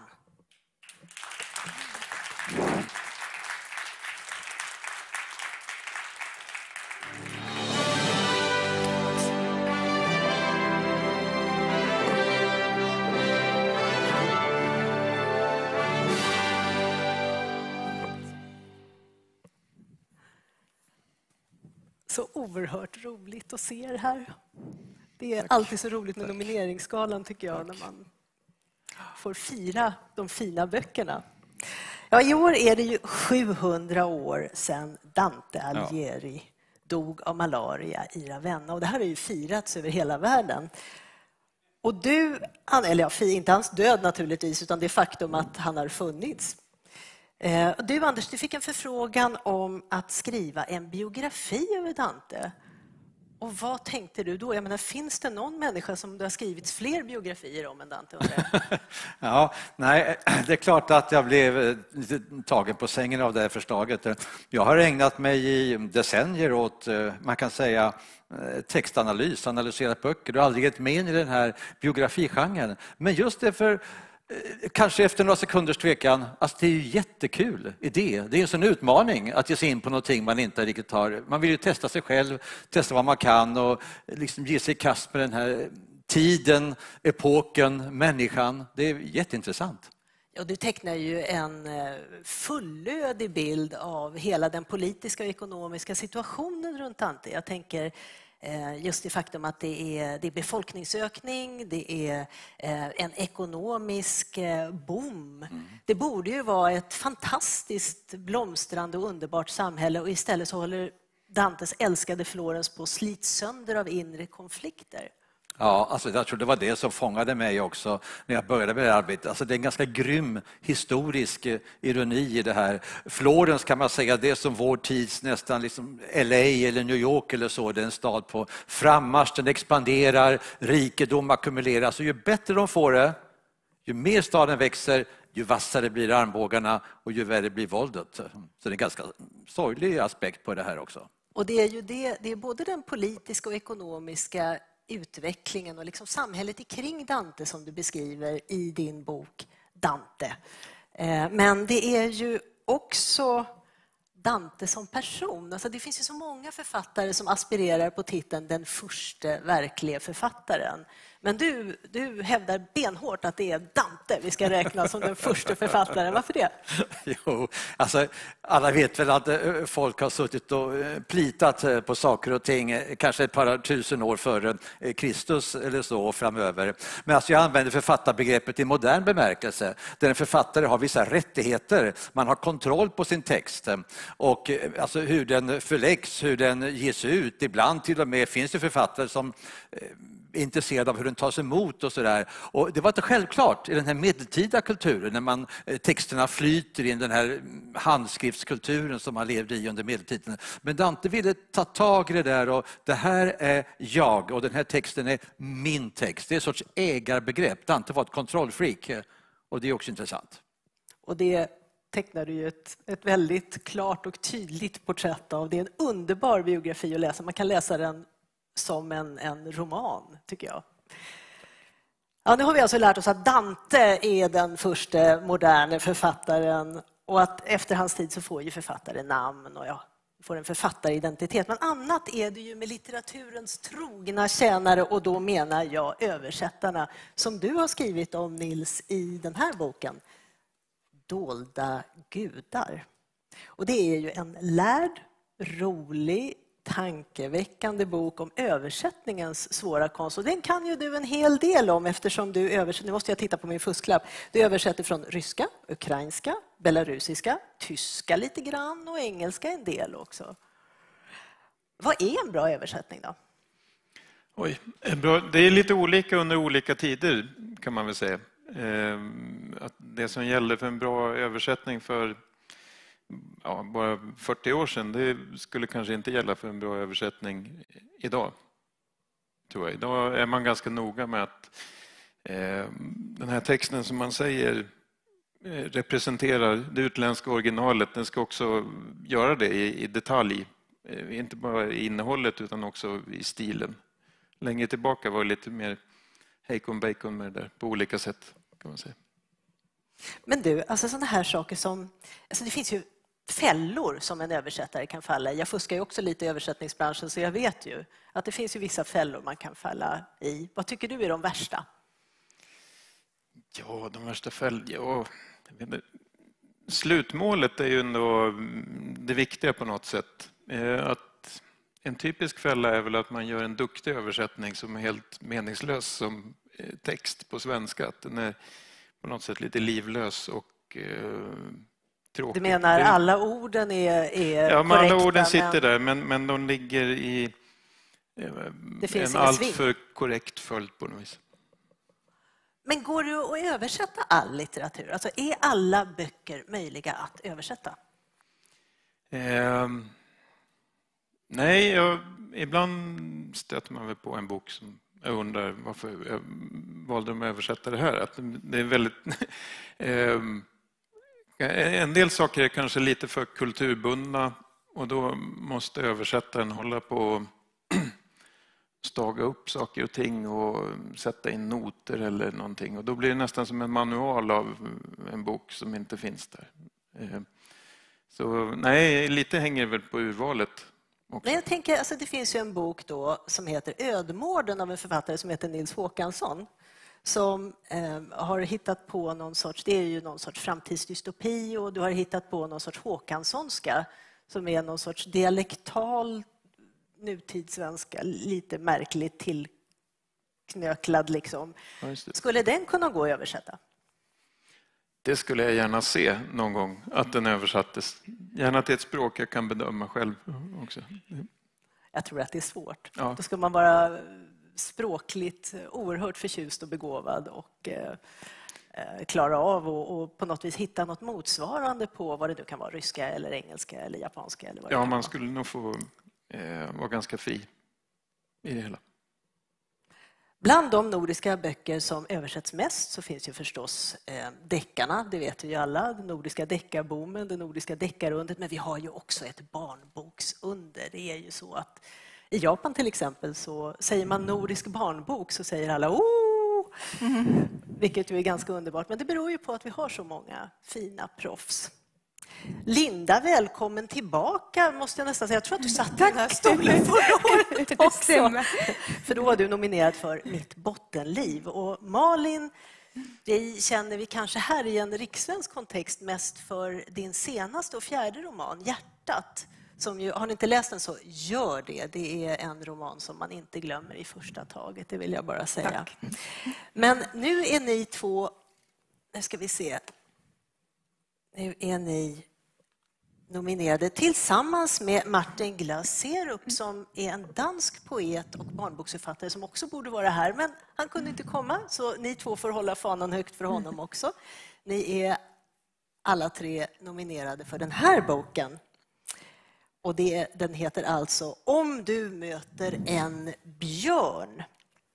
Så oerhört roligt att se er här. Det är alltid så roligt med nomineringsskalan, tycker jag, när man får fira de fina böckerna. Ja, i år är det ju sjuhundra år sedan Dante Alighieri ja. dog av malaria i Ravenna. Och det här har ju firats över hela världen. Och du, eller ja, inte hans död naturligtvis, utan det faktum att han har funnits. Du, Anders, du fick en förfrågan om att skriva en biografi över Dante. Och vad tänkte du då? Jag menar, finns det någon människa som du har skrivit fler biografier om än Dante? Ja, nej, det är klart att jag blev tagen på sängen av det här förslaget. Jag har ägnat mig i decennier åt, man kan säga, textanalys, analyserat böcker. Du har aldrig gett mig in i den här biografigenren. Men just det för kanske efter några sekunders tvekan, alltså det är ju jättekul idé. Det är en sån utmaning att ge sig in på någonting man inte riktigt har. Man vill ju testa sig själv, testa vad man kan och liksom ge sig i kast med den här tiden, epoken, människan. Det är jätteintressant. Ja, du tecknar ju en fullödig bild av hela den politiska och ekonomiska situationen runt Dante. Jag tänker just det faktum att det är, det är befolkningsökning, det är en ekonomisk boom. Mm. Det borde ju vara ett fantastiskt blomstrande och underbart samhälle, och istället så håller Dantes älskade Florens på att slits sönder av inre konflikter. Ja, alltså jag tror det var det som fångade mig också när jag började med det här arbetet. Alltså det är en ganska grym historisk ironi i det här. Florens kan man säga, det är som vår tids nästan liksom L A eller New York eller så. Det är en stad på frammarsch, den expanderar, rikedom ackumuleras. Och ju bättre de får det, ju mer staden växer, ju vassare blir armbågarna och ju värre blir våldet. Så det är en ganska sorglig aspekt på det här också. Och det är ju det, det är både den politiska och ekonomiska utvecklingen och liksom samhället kring Dante som du beskriver i din bok Dante. Men det är ju också Dante som person. Alltså det finns ju så många författare som aspirerar på titeln den första verkliga författaren. Men du, du hävdar benhårt att det är Dante vi ska räkna som den första författaren. Varför det? Jo, alltså alla vet väl att folk har suttit och plitat på saker och ting kanske ett par tusen år före Kristus eller så och framöver. Men alltså jag använder författarbegreppet i modern bemärkelse. Där en författare har vissa rättigheter. Man har kontroll på sin text och alltså hur den förläggs, hur den ges ut. Ibland till och med finns det författare som intresserad av hur den tas emot och sådär. Och det var inte självklart i den här medeltida kulturen när man, texterna flyter in den här handskriftskulturen som man levde i under medeltiden. Men Dante ville ta tag i det där och det här är jag och den här texten är min text. Det är en sorts ägarbegrepp. Dante var ett kontrollfreak och det är också intressant. Och det tecknar du ju ett, ett väldigt klart och tydligt porträtt av. Det är en underbar biografi att läsa. Man kan läsa den som en, en roman, tycker jag. Ja, nu har vi alltså lärt oss att Dante är den första moderna författaren och att efter hans tid så får ju författare namn och ja, får en författaridentitet. Men annat är det ju med litteraturens trogna tjänare och då menar jag översättarna som du har skrivit om, Nils, i den här boken. Dolda gudar. Och det är ju en lärd, rolig, tankeväckande bok om översättningens svåra konst. Och den kan ju du en hel del om eftersom du översätter, nu måste jag titta på min fusklapp, du översätter från ryska, ukrainska, belarusiska, tyska lite grann och engelska en del också. Vad är en bra översättning då? Oj, bra. Det är lite olika under olika tider kan man väl säga. Att det som gäller för en bra översättning för ja, bara fyrtio år sedan, det skulle kanske inte gälla för en bra översättning idag. Tror jag. Idag är man ganska noga med att eh, den här texten som man säger eh, representerar det utländska originalet, den ska också göra det i, i detalj. Eh, inte bara i innehållet utan också i stilen. Längre tillbaka var det lite mer hejkon bacon med det där på olika sätt kan man säga. Men du, alltså sådana här saker som, alltså det finns ju fällor som en översättare kan falla i. Jag fuskar ju också lite i översättningsbranschen så jag vet ju att det finns ju vissa fällor man kan falla i. Vad tycker du är de värsta? Ja, de värsta fällorna, ja, slutmålet är ju ändå det viktiga på något sätt. Att en typisk fälla är väl att man gör en duktig översättning som är helt meningslös som text på svenska. Att den är på något sätt lite livlös och eh, tråkig. Du menar alla orden är, är ja, men korrekta? Alla orden sitter men... där men, men de ligger i eh, en alltför korrekt följd på något vis. Men går det att översätta all litteratur? Alltså är alla böcker möjliga att översätta? Eh, nej, jag, ibland stöter man väl på en bok som jag undrar varför jag valde de att översätta det här. Att det är väldigt, eh, en del saker är kanske lite för kulturbundna och då måste översättaren hålla på staga upp saker och ting och sätta in noter eller någonting. Och då blir det nästan som en manual av en bok som inte finns där. Eh, så nej, lite hänger väl på urvalet. Men jag tänker, alltså det finns ju en bok då som heter Ödmården av en författare som heter Nils Håkansson som eh, har hittat på någon sorts, det är ju någon sorts framtidsdystopi och du har hittat på någon sorts Håkanssonska som är någon sorts dialektal nutidssvenska, lite märkligt tillknöklad liksom. Ja, skulle den kunna gå att översätta? Det skulle jag gärna se någon gång, att den översattes. Gärna till ett språk jag kan bedöma själv också. Jag tror att det är svårt. Ja. Då ska man bara språkligt oerhört förtjust och begåvad och eh, klara av och, och på något vis hitta något motsvarande på vad det nu kan vara, ryska eller engelska eller japanska. Eller vad det ja, kan man vara. skulle nog få eh, vara ganska fri i det hela. Bland de nordiska böcker som översätts mest så finns ju förstås eh, deckarna, det vet vi ju alla, den nordiska deckarboomen, det nordiska deckarundet, men vi har ju också ett barnboksunder. Det är ju så att i Japan till exempel så säger man nordisk barnbok så säger alla oh! Mm. Vilket ju är ganska underbart, men det beror ju på att vi har så många fina proffs. Linda, välkommen tillbaka måste jag nästan säga. Jag tror att du satt i den här stolen förra året också. För då var du nominerad för Mitt bottenliv. Och Malin, det känner vi kanske här i en rikssvensk kontext mest för din senaste och fjärde roman, Hjärtat. Som ju, har ni inte läst den så gör det. Det är en roman som man inte glömmer i första taget, det vill jag bara säga. Tack. Men nu är ni två, nu ska vi se, nu är ni nominerade tillsammans med Martin Glaserup som är en dansk poet och barnboksförfattare som också borde vara här, men han kunde inte komma, så ni två får hålla fanan högt för honom också. Ni är alla tre nominerade för den här boken. Och det, den heter alltså Om du möter en björn.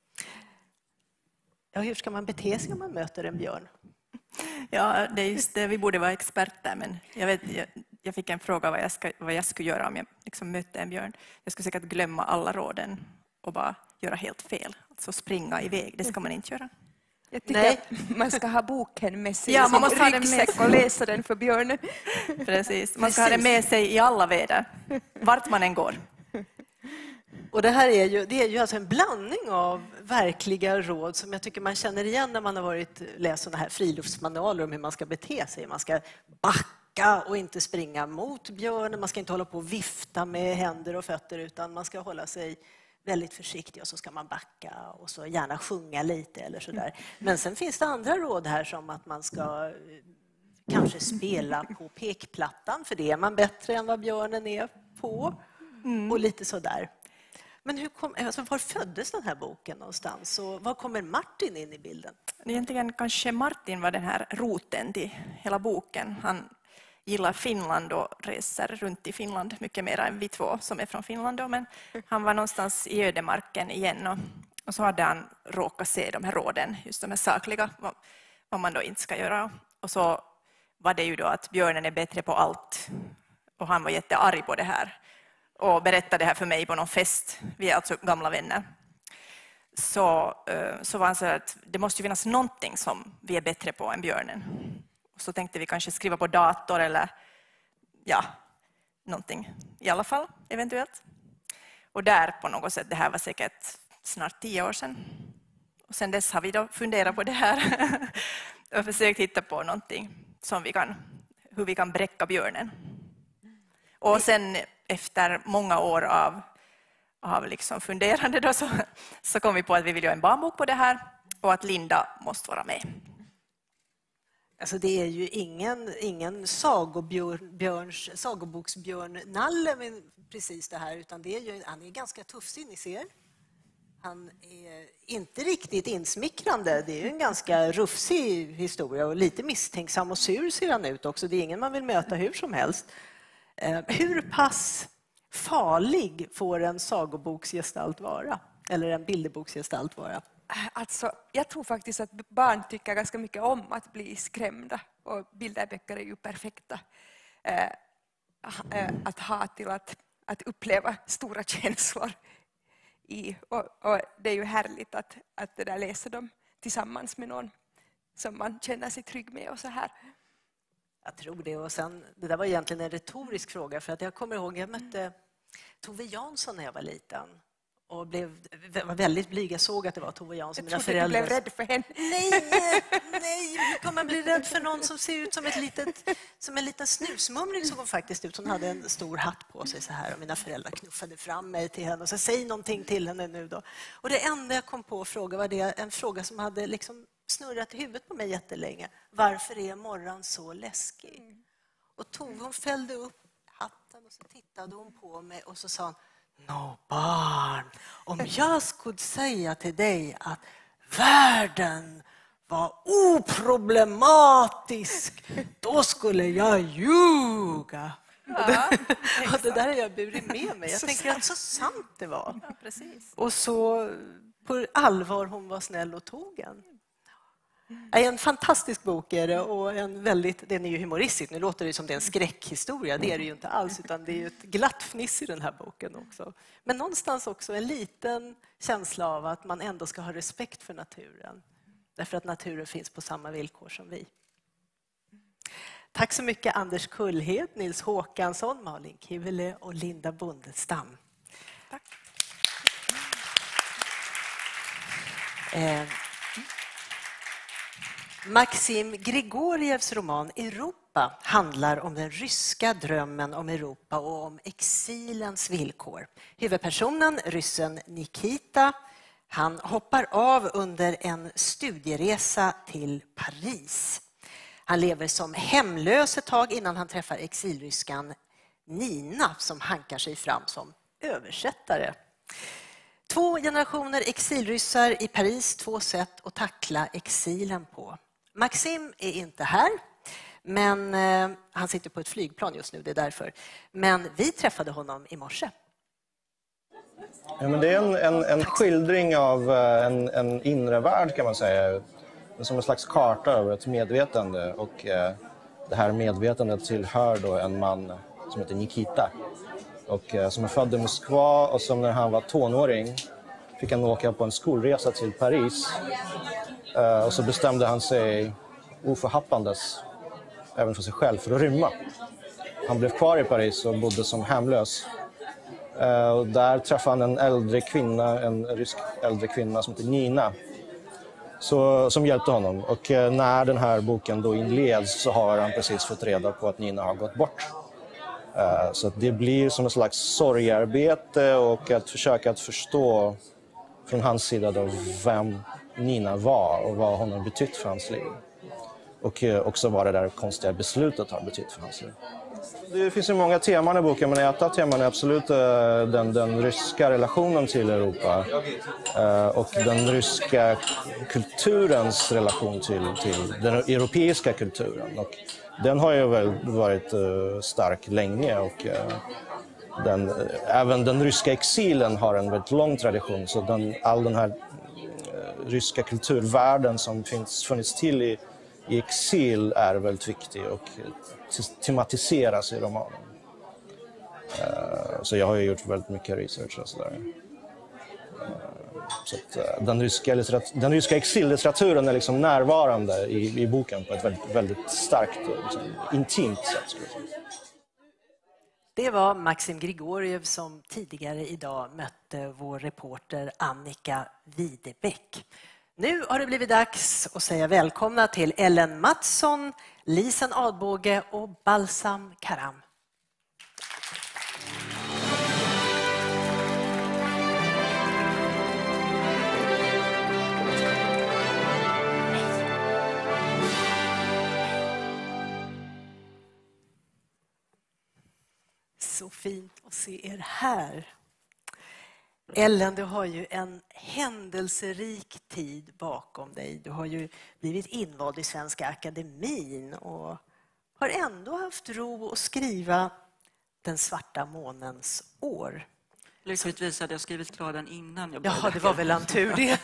Ja, hur ska man bete sig om man möter en björn? Ja, det är just det. Vi borde vara experter, men jag, vet, jag, jag fick en fråga vad jag, ska, vad jag skulle göra om jag liksom mötte en björn. Jag skulle säkert glömma alla råden och bara göra helt fel. Alltså springa iväg, det ska man inte göra. Jag tycker Nej. att man ska ha boken med sig ja, man måste ha den med ryggsäck sig. och läsa den för björnen. Precis, man ska ha den med sig i alla väder, vart man än går. Och det här är ju, det är ju alltså en blandning av verkliga råd som jag tycker man känner igen när man har varit läst sådana här friluftsmanualer om hur man ska bete sig. Man ska backa och inte springa mot björnen, man ska inte hålla på och vifta med händer och fötter utan man ska hålla sig väldigt försiktig och så ska man backa och så gärna sjunga lite eller sådär. Men sen finns det andra råd här som att man ska kanske spela på pekplattan för det är man bättre än vad björnen är på mm. och lite sådär. Men hur kom, alltså var föddes den här boken någonstans och var kommer Martin in i bilden? Egentligen kanske Martin var den här roten till hela boken. Han gillar Finland och reser runt i Finland mycket mer än vi två som är från Finland. Då. Men han var någonstans i ödemarken igen och, och så hade han råkat se de här råden, just de här sakliga, vad, vad man då inte ska göra. Och så var det ju då att björnen är bättre på allt och han var jättearg på det här. Och berättade det här för mig på någon fest, vi är alltså gamla vänner. Så, så var han så att det måste ju finnas någonting som vi är bättre på än björnen. Och så tänkte vi kanske skriva på dator eller ja, någonting i alla fall, eventuellt. Och där på något sätt, det här var säkert snart tio år sedan. Och sen dess har vi då funderat på det här och försökt hitta på någonting som vi kan, hur vi kan bräcka björnen. Och sen efter många år av, av liksom funderande då, så, så kom vi på att vi vill göra en barnbok på det här och att Linda måste vara med. Alltså det är ju ingen, ingen sagobjörns, sagoboksbjörn-nalle med precis det här utan det är ju, han är ganska tuffsig, ni ser. Han är inte riktigt insmickrande, det är ju en ganska rufsig historia och lite misstänksam och sur ser han ut också. Det är ingen man vill möta hur som helst. Hur pass farlig får en sagoboksgestalt vara? Eller en bilderboksgestalt vara? Alltså, jag tror faktiskt att barn tycker ganska mycket om att bli skrämda. Och bilderböcker är ju perfekta eh, att ha till att, att uppleva stora känslor i. Och, och det är ju härligt att, att det där läsa dem tillsammans med någon som man känner sig trygg med och så här. Jag tror det. Och sen, det där var egentligen en retorisk fråga. För att jag kommer ihåg, jag mötte Tove Jansson när jag var liten. Och blev, var väldigt blyg. Jag såg att det var Tove Jansson. Jag trodde du blev rädd för henne. Nej, nej. Hur kan man bli rädd för någon som ser ut som, ett litet, som en liten snusmumling såg hon faktiskt ut. Hon hade en stor hatt på sig så här. Och mina föräldrar knuffade fram mig till henne. Och så säg någonting till henne nu då. Och det enda jag kom på att fråga var det, en fråga som hade liksom snurrat i huvudet på mig jättelänge. Varför är morgon så läskig? Och Tove hon fällde upp hatten och så tittade hon på mig och så sa hon, Nå barn, om jag skulle säga till dig att världen var oproblematisk, då skulle jag ljuga. Ja, och, det, och det där har jag burit med mig. Jag Så tänker att så sant det var. Ja, precis. Och så på allvar hon var snäll och tog en. En fantastisk bok är det, och en väldigt, den är ju humoristisk. Nu låter det som det är en skräckhistoria, det är det ju inte alls, utan det är ju ett glatt fniss i den här boken också. Men någonstans också en liten känsla av att man ändå ska ha respekt för naturen. Därför att naturen finns på samma villkor som vi. Tack så mycket Anders Kullhed, Nils Håkansson, Malin Kivele och Linda Bondestam. Tack. Eh, Maxim Grigorievs roman Europa handlar om den ryska drömmen om Europa och om exilens villkor. Huvudpersonen, ryssen Nikita, han hoppar av under en studieresa till Paris. Han lever som hemlös ett tag innan han träffar exilryskan Nina som hankar sig fram som översättare. Två generationer exilryssar i Paris, två sätt att tackla exilen på. Maxim är inte här, men eh, han sitter på ett flygplan just nu, det är därför. Men vi träffade honom i morse. Ja, men det är en, en, en skildring av en, en inre värld kan man säga. Som en slags karta över ett medvetande. Och eh, det här medvetandet tillhör då en man som heter Nikita. Och eh, som är född i Moskva, och som när han var tonåring fick han åka på en skolresa till Paris. Eh, och så bestämde han sig oförhappandes, även för sig själv, för att rymma. Han blev kvar i Paris och bodde som hemlös. Uh, och där träffade han en äldre kvinna, en rysk äldre kvinna som heter Nina, så, som hjälpte honom. Och uh, när den här boken då inleds så har han precis fått reda på att Nina har gått bort. Uh, så att det blir som en slags sorgarbete och att försöka att förstå från hans sida då vem Nina var och vad hon har betytt för hans liv. Och uh, också vad det där konstiga beslutet har betytt för hans liv. Det finns ju många teman i boken, men ett av teman är absolut den, den ryska relationen till Europa och den ryska kulturens relation till, till den europeiska kulturen. Och den har ju väl varit stark länge, och den, även den ryska exilen har en väldigt lång tradition, så den, all den här ryska kulturvärlden som finns, funnits till i i exil är väldigt viktig och tematiseras i romanen. Så jag har ju gjort väldigt mycket research och sådär. Så att den ryska, den ryska exillitteraturen är liksom närvarande i, i boken på ett väldigt, väldigt starkt och liksom intimt sätt, skulle jag säga. Det var Maxim Grigoriev som tidigare idag mötte vår reporter Annika Widebäck. Nu har det blivit dags att säga välkomna till Ellen Mattsson, Lisen Adbåge och Balsam Karam. Så fint att se er här. Ellen, du har ju en händelserik tid bakom dig. Du har ju blivit invald i Svenska Akademin och har ändå haft ro att skriva Den svarta månens år. Lyckligtvis hade jag skrivit klar den innan jag började. Ja, det var väl en tur det.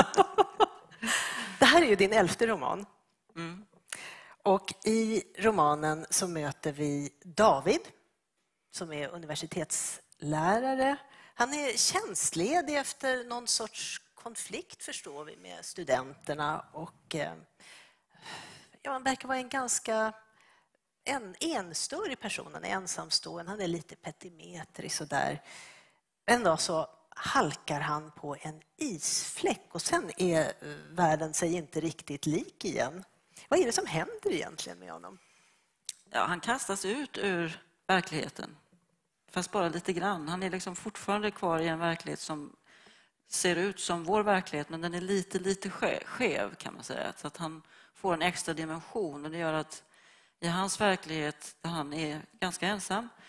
Det här är ju din elfte roman. Mm. Och i romanen så möter vi David, som är universitetslärare. Han är tjänstledig efter någon sorts konflikt, förstår vi, med studenterna. Och eh, ja, han verkar vara en ganska en, enstörig person. Han är ensamstående, han är lite petimetrig sådär. En dag så halkar han på en isfläck och sen är världen sig inte riktigt lik igen. Vad är det som händer egentligen med honom? Ja, han kastas ut ur verkligheten. Fast bara lite grann. Han är liksom fortfarande kvar i en verklighet som ser ut som vår verklighet, men den är lite, lite skev kan man säga. Så att han får en extra dimension, och det gör att i hans verklighet, där han är ganska ensam,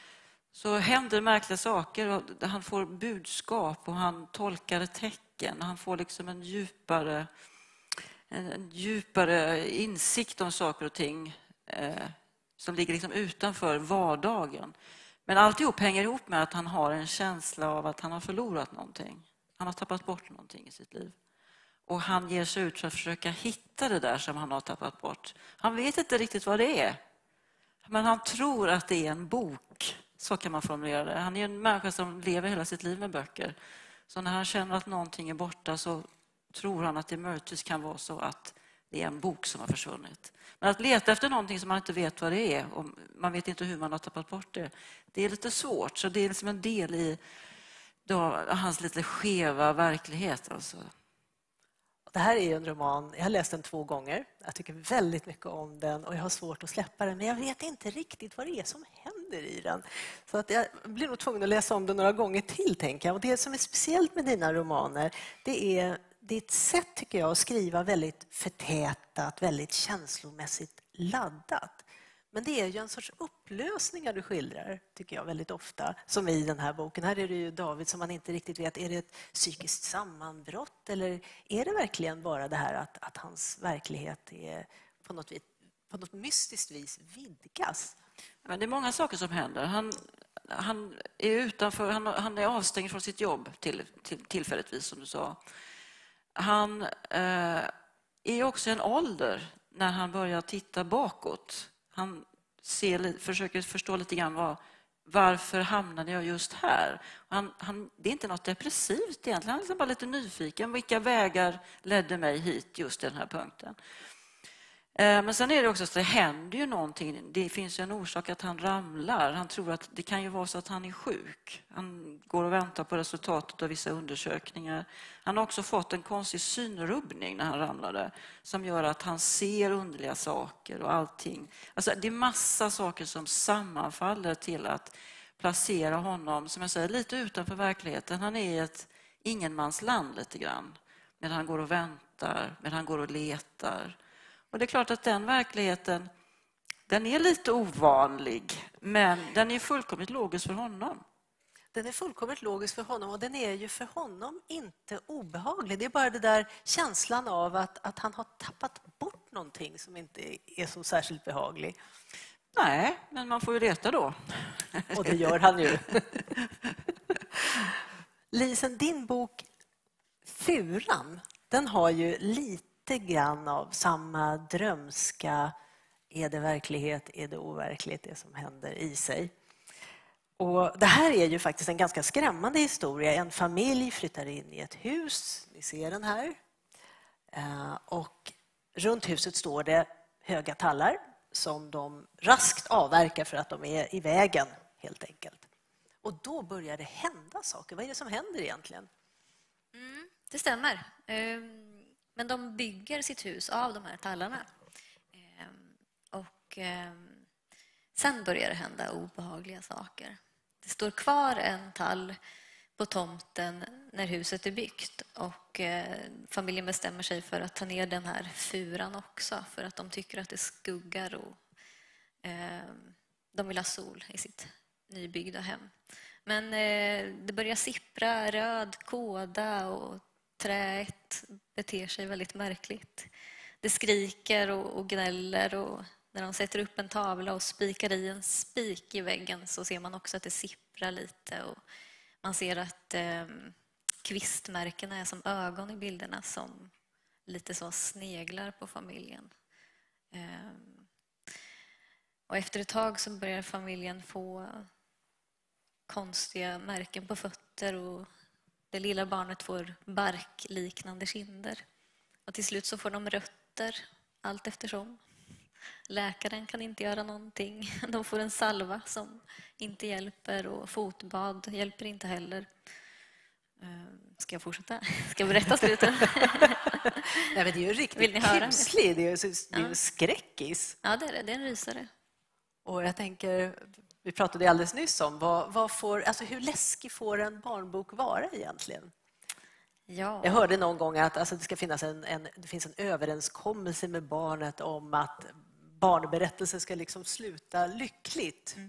så händer märkliga saker. Och han får budskap och han tolkar tecken. Han får liksom en djupare, en djupare insikt om saker och ting eh, som ligger liksom utanför vardagen. Men alltihop hänger ihop med att han har en känsla av att han har förlorat någonting. Han har tappat bort någonting i sitt liv. Och han ger sig ut för att försöka hitta det där som han har tappat bort. Han vet inte riktigt vad det är. Men han tror att det är en bok. Så kan man formulera det. Han är en människa som lever hela sitt liv med böcker. Så när han känner att någonting är borta så tror han att det möjligtvis kan vara så att det är en bok som har försvunnit. Men att leta efter någonting som man inte vet vad det är och man vet inte hur man har tappat bort det, det är lite svårt. Så det är liksom en del i då, hans lite skeva verklighet. Alltså. Det här är en roman, jag har läst den två gånger. Jag tycker väldigt mycket om den och jag har svårt att släppa den. Men jag vet inte riktigt vad det är som händer i den. Så att jag blir nog tvungen att läsa om den några gånger till, tänker jag. Och det som är speciellt med dina romaner, det är ditt sätt, tycker jag, att skriva väldigt förtätat, väldigt känslomässigt laddat. Men det är ju en sorts upplösningar du skildrar, tycker jag, väldigt ofta. Som i den här boken. Här är det ju David som man inte riktigt vet, är det ett psykiskt sammanbrott? Eller är det verkligen bara det här att, att hans verklighet är på något, vis, på något mystiskt vis vidgas? Men det är många saker som händer. Han, han, är, utanför, han, han är avstängd från sitt jobb till, till, tillfälligtvis, som du sa. Han eh, är också en ålder när han börjar titta bakåt. Han ser, försöker förstå lite grann vad, varför hamnade jag just här. Han, han, det är inte något depressivt egentligen, han är liksom bara lite nyfiken. Vilka vägar ledde mig hit just till den här punkten? Men sen är det också så att det händer ju någonting. Det finns ju en orsak att han ramlar. Han tror att det kan ju vara så att han är sjuk. Han går och väntar på resultatet av vissa undersökningar. Han har också fått en konstig synrubbning när han ramlade som gör att han ser underliga saker och allting. Alltså det är massa saker som sammanfaller till att placera honom, som jag säger, lite utanför verkligheten. Han är i ett ingenmansland lite grann. Medan han går och väntar, medan han går och letar. Och det är klart att den verkligheten, den är lite ovanlig, men den är fullkomligt logisk för honom. Den är fullkomligt logisk för honom och den är ju för honom inte obehaglig. Det är bara det där känslan av att, att han har tappat bort någonting som inte är så särskilt behaglig. Nej, men man får ju leta då. Och det gör han ju. Lisen, din bok Furan, den har ju lite grann av samma drömska, är det verklighet, är det overkligt, det som händer i sig. Och det här är ju faktiskt en ganska skrämmande historia. En familj flyttar in i ett hus, ni ser den här. Och runt huset står det höga tallar som de raskt avverkar för att de är i vägen, helt enkelt. Och då börjar det hända saker. Vad är det som händer egentligen? Mm, det stämmer. Men de bygger sitt hus av de här tallarna. Och sen börjar det hända obehagliga saker. Det står kvar en tall på tomten när huset är byggt. Och familjen bestämmer sig för att ta ner den här furan också. För att de tycker att det skuggar och de vill ha sol i sitt nybyggda hem. Men det börjar sippra röd kåda och träet beter sig väldigt märkligt. Det skriker och, och gnäller och när de sätter upp en tavla och spikar i en spik i väggen så ser man också att det sipprar lite och man ser att eh, kvistmärkena är som ögon i bilderna som lite så sneglar på familjen. Eh, och efter ett tag så börjar familjen få konstiga märken på fötter och det lilla barnet får barkliknande kinder. Och till slut så får de rötter allt eftersom. Läkaren kan inte göra någonting. De får en salva som inte hjälper och fotbad hjälper inte heller. Ska jag fortsätta? Ska jag berätta slutet? Nej, men det är ju riktigt kusligt. Det är ju, det är ju ja. skräckis. Ja, det är det. Det är en rysare. Och jag tänker, vi pratade alldeles nyss om vad, vad får, alltså hur läskig får en barnbok vara egentligen? Ja. Jag hörde någon gång att alltså, det ska finnas en, en, det finns en överenskommelse med barnet om att barnberättelsen ska liksom sluta lyckligt. Mm.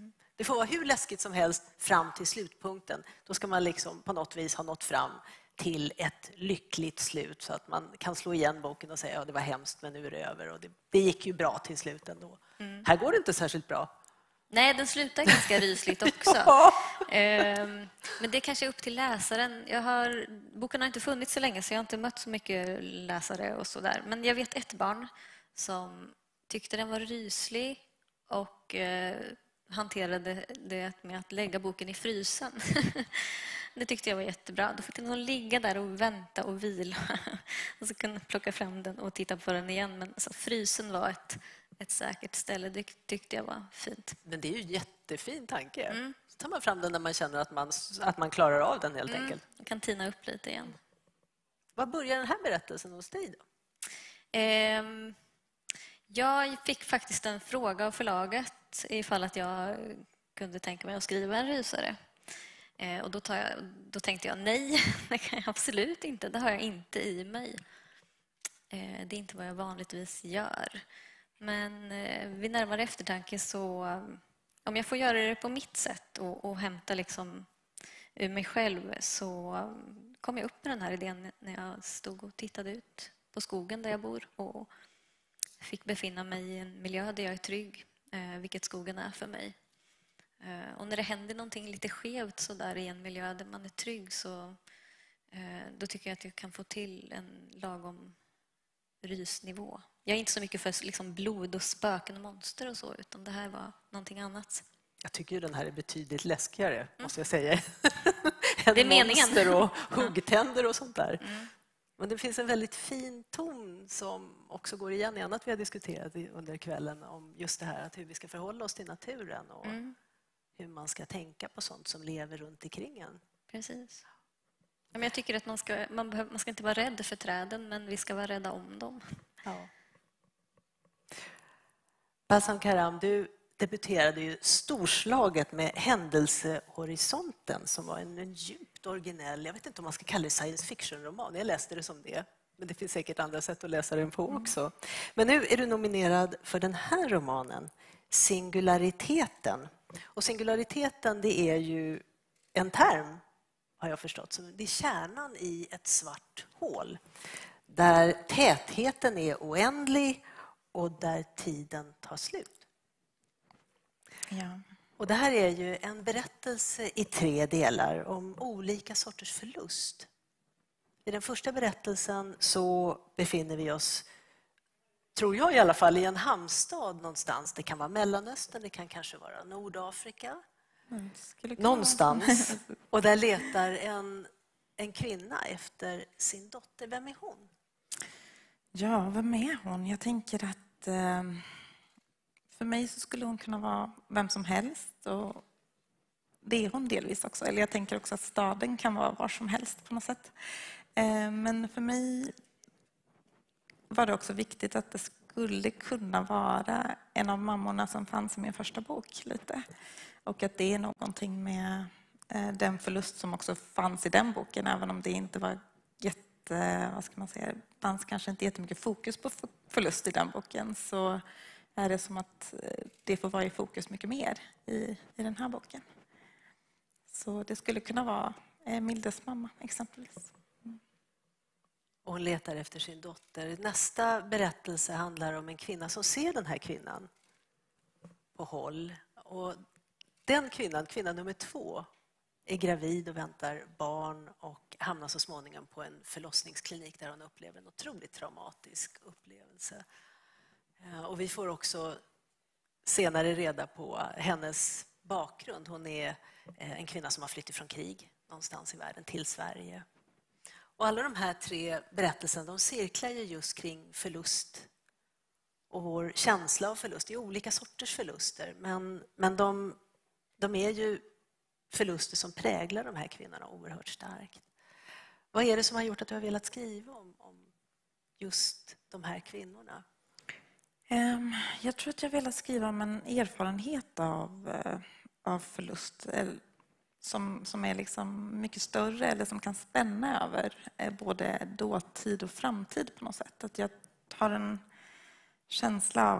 Det får vara hur läskigt som helst fram till slutpunkten. Då ska man liksom på något vis ha nått fram till ett lyckligt slut så att man kan slå igen boken och säga att ja, det var hemskt men nu är det över. Och det, det gick ju bra till slut ändå. Mm. Här går det inte särskilt bra. Nej, den slutar ganska rysligt också. Ja. Ehm, men det är kanske upp till läsaren. Jag har, boken har inte funnits så länge så jag har inte mött så mycket läsare och så där. Men jag vet ett barn som tyckte den var ryslig och eh, hanterade det med att lägga boken i frysen. Det tyckte jag var jättebra. Då fick den ligga där och vänta och vila. Och så kunde plocka fram den och titta på den igen. Men alltså, frysen var ett, ett säkert ställe. Det tyckte jag var fint. Men det är ju en jättefin tanke. Mm. Så tar man fram den när man känner att man, att man klarar av den helt mm. enkelt. Man kan tina upp lite igen. Vad börjar den här berättelsen hos dig då? Ehm, jag fick faktiskt en fråga av förlaget ifall att jag kunde tänka mig att skriva en rysare. Och då, tar jag, då tänkte jag nej, det kan jag absolut inte. Det har jag inte i mig. Det är inte vad jag vanligtvis gör. Men vid närmare eftertanke så... Om jag får göra det på mitt sätt och, och hämta liksom ur mig själv så kom jag upp med den här idén när jag stod och tittade ut på skogen där jag bor och fick befinna mig i en miljö där jag är trygg, vilket skogen är för mig. Och när det händer någonting lite skevt så där i en miljö där man är trygg så då tycker jag att jag kan få till en lagom rysnivå. Jag är inte så mycket för liksom blod och spöken och monster och så utan det här var någonting annat. Jag tycker ju den här är betydligt läskigare mm. måste jag säga. Det är meningen. Monster och huggtänder och sånt där. Mm. Men det finns en väldigt fin ton som också går igen i annat vi har diskuterat under kvällen om just det här att hur vi ska förhålla oss till naturen och mm. hur man ska tänka på sånt som lever runt omkring en. Precis. Men jag tycker att man ska, man, behöver, man ska inte vara rädd för träden, men vi ska vara rädda om dem. Ja. Bassam Karam, du debuterade ju storslaget med Händelsehorisonten som var en, en djupt originell, jag vet inte om man ska kalla det science fiction-roman, jag läste det som det. Men det finns säkert andra sätt att läsa den på också. Men nu är du nominerad för den här romanen, Singulariteten. Och singulariteten, det är ju en term, har jag förstått. Det är kärnan i ett svart hål. Där tätheten är oändlig och där tiden tar slut. Ja. Och det här är ju en berättelse i tre delar om olika sorters förlust. I den första berättelsen så befinner vi oss, tror jag i alla fall, i en hamnstad någonstans. Det kan vara Mellanöstern, det kan kanske vara Nordafrika. Mm, någonstans. Och där letar en, en kvinna efter sin dotter. Vem är hon? Ja, vem är hon? Jag tänker att eh, för mig så skulle hon kunna vara vem som helst. Och det är hon delvis också. Eller jag tänker också att staden kan vara var som helst på något sätt. Eh, men för mig var det också viktigt att det skulle kunna vara en av mammorna som fanns i min första bok lite. Och att det är någonting med eh, den förlust som också fanns i den boken, även om det inte var jätte, vad ska man säga, fanns kanske inte jättemycket fokus på förlust i den boken, så är det som att det får vara i fokus mycket mer i, i den här boken. Så det skulle kunna vara eh, Mildes mamma exempelvis. Mm. Och hon letar efter sin dotter. Nästa berättelse handlar om en kvinna som ser den här kvinnan på håll. Och den kvinnan, kvinna nummer två, är gravid och väntar barn och hamnar så småningom på en förlossningsklinik där hon upplever en otroligt traumatisk upplevelse. Och vi får också senare reda på hennes bakgrund. Hon är en kvinna som har flyttat från krig någonstans i världen till Sverige. Och alla de här tre berättelserna, de cirklar ju just kring förlust och vår känsla av förlust. Det är olika sorters förluster, men, men de, de är ju förluster som präglar de här kvinnorna oerhört starkt. Vad är det som har gjort att du har velat skriva om, om just de här kvinnorna? Jag tror att jag velat skriva om en erfarenhet av, av förlust som, som är liksom mycket större eller som kan spänna över både dåtid och framtid på något sätt. Att jag har en känsla av att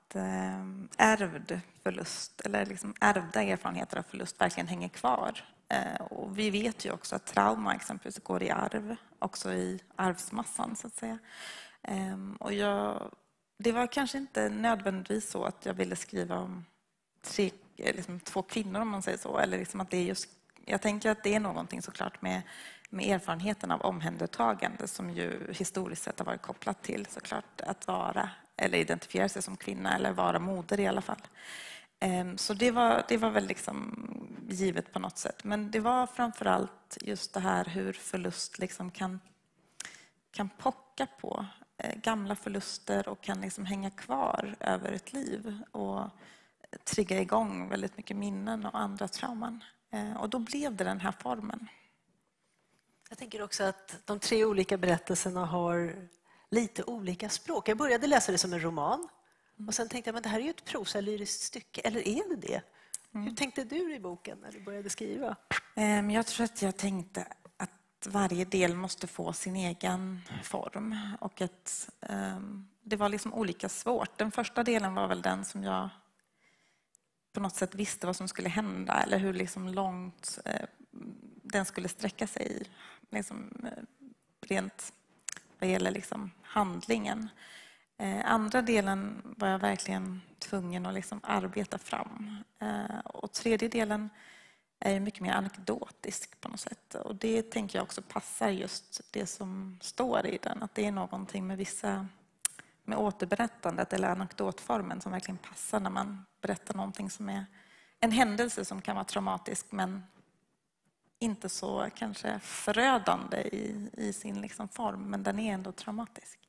att eh, ärvd förlust eller liksom ärvda erfarenheter av förlust verkligen hänger kvar. Eh, och vi vet ju också att trauma exempelvis går i arv, också i arvsmassan så att säga. Eh, och jag, det var kanske inte nödvändigtvis så att jag ville skriva om tre, liksom, två kvinnor om man säger så. Eller liksom att det är just, jag tänker att det är någonting såklart med, med erfarenheten av omhändertagande som ju historiskt sett har varit kopplat till såklart att vara eller identifiera sig som kvinna eller vara moder i alla fall. Så det var, det var väl liksom givet på något sätt. Men det var framförallt just det här hur förlust liksom kan, kan pocka på gamla förluster och kan liksom hänga kvar över ett liv och trigga igång väldigt mycket minnen och andra trauman. Och då blev det den här formen. Jag tänker också att de tre olika berättelserna har lite olika språk. Jag började läsa det som en roman och sen tänkte jag men det här är ju ett prosalyriskt stycke, eller är det det? Mm. Hur tänkte du i boken när du började skriva? Jag tror att jag tänkte att varje del måste få sin egen form och att um, det var liksom olika svårt. Den första delen var väl den som jag på något sätt visste vad som skulle hända eller hur liksom långt uh, den skulle sträcka sig liksom, uh, rent vad gäller liksom handlingen. Uh, andra delen var jag verkligen tvungen att liksom arbeta fram. Uh, och tredje delen är mycket mer anekdotisk på något sätt. Och det tänker jag också passar just det som står i den. Att det är någonting med vissa med återberättandet eller anekdotformen som verkligen passar när man berättar någonting som är en händelse som kan vara traumatisk men inte så kanske förödande i, i sin liksom form, men den är ändå traumatisk.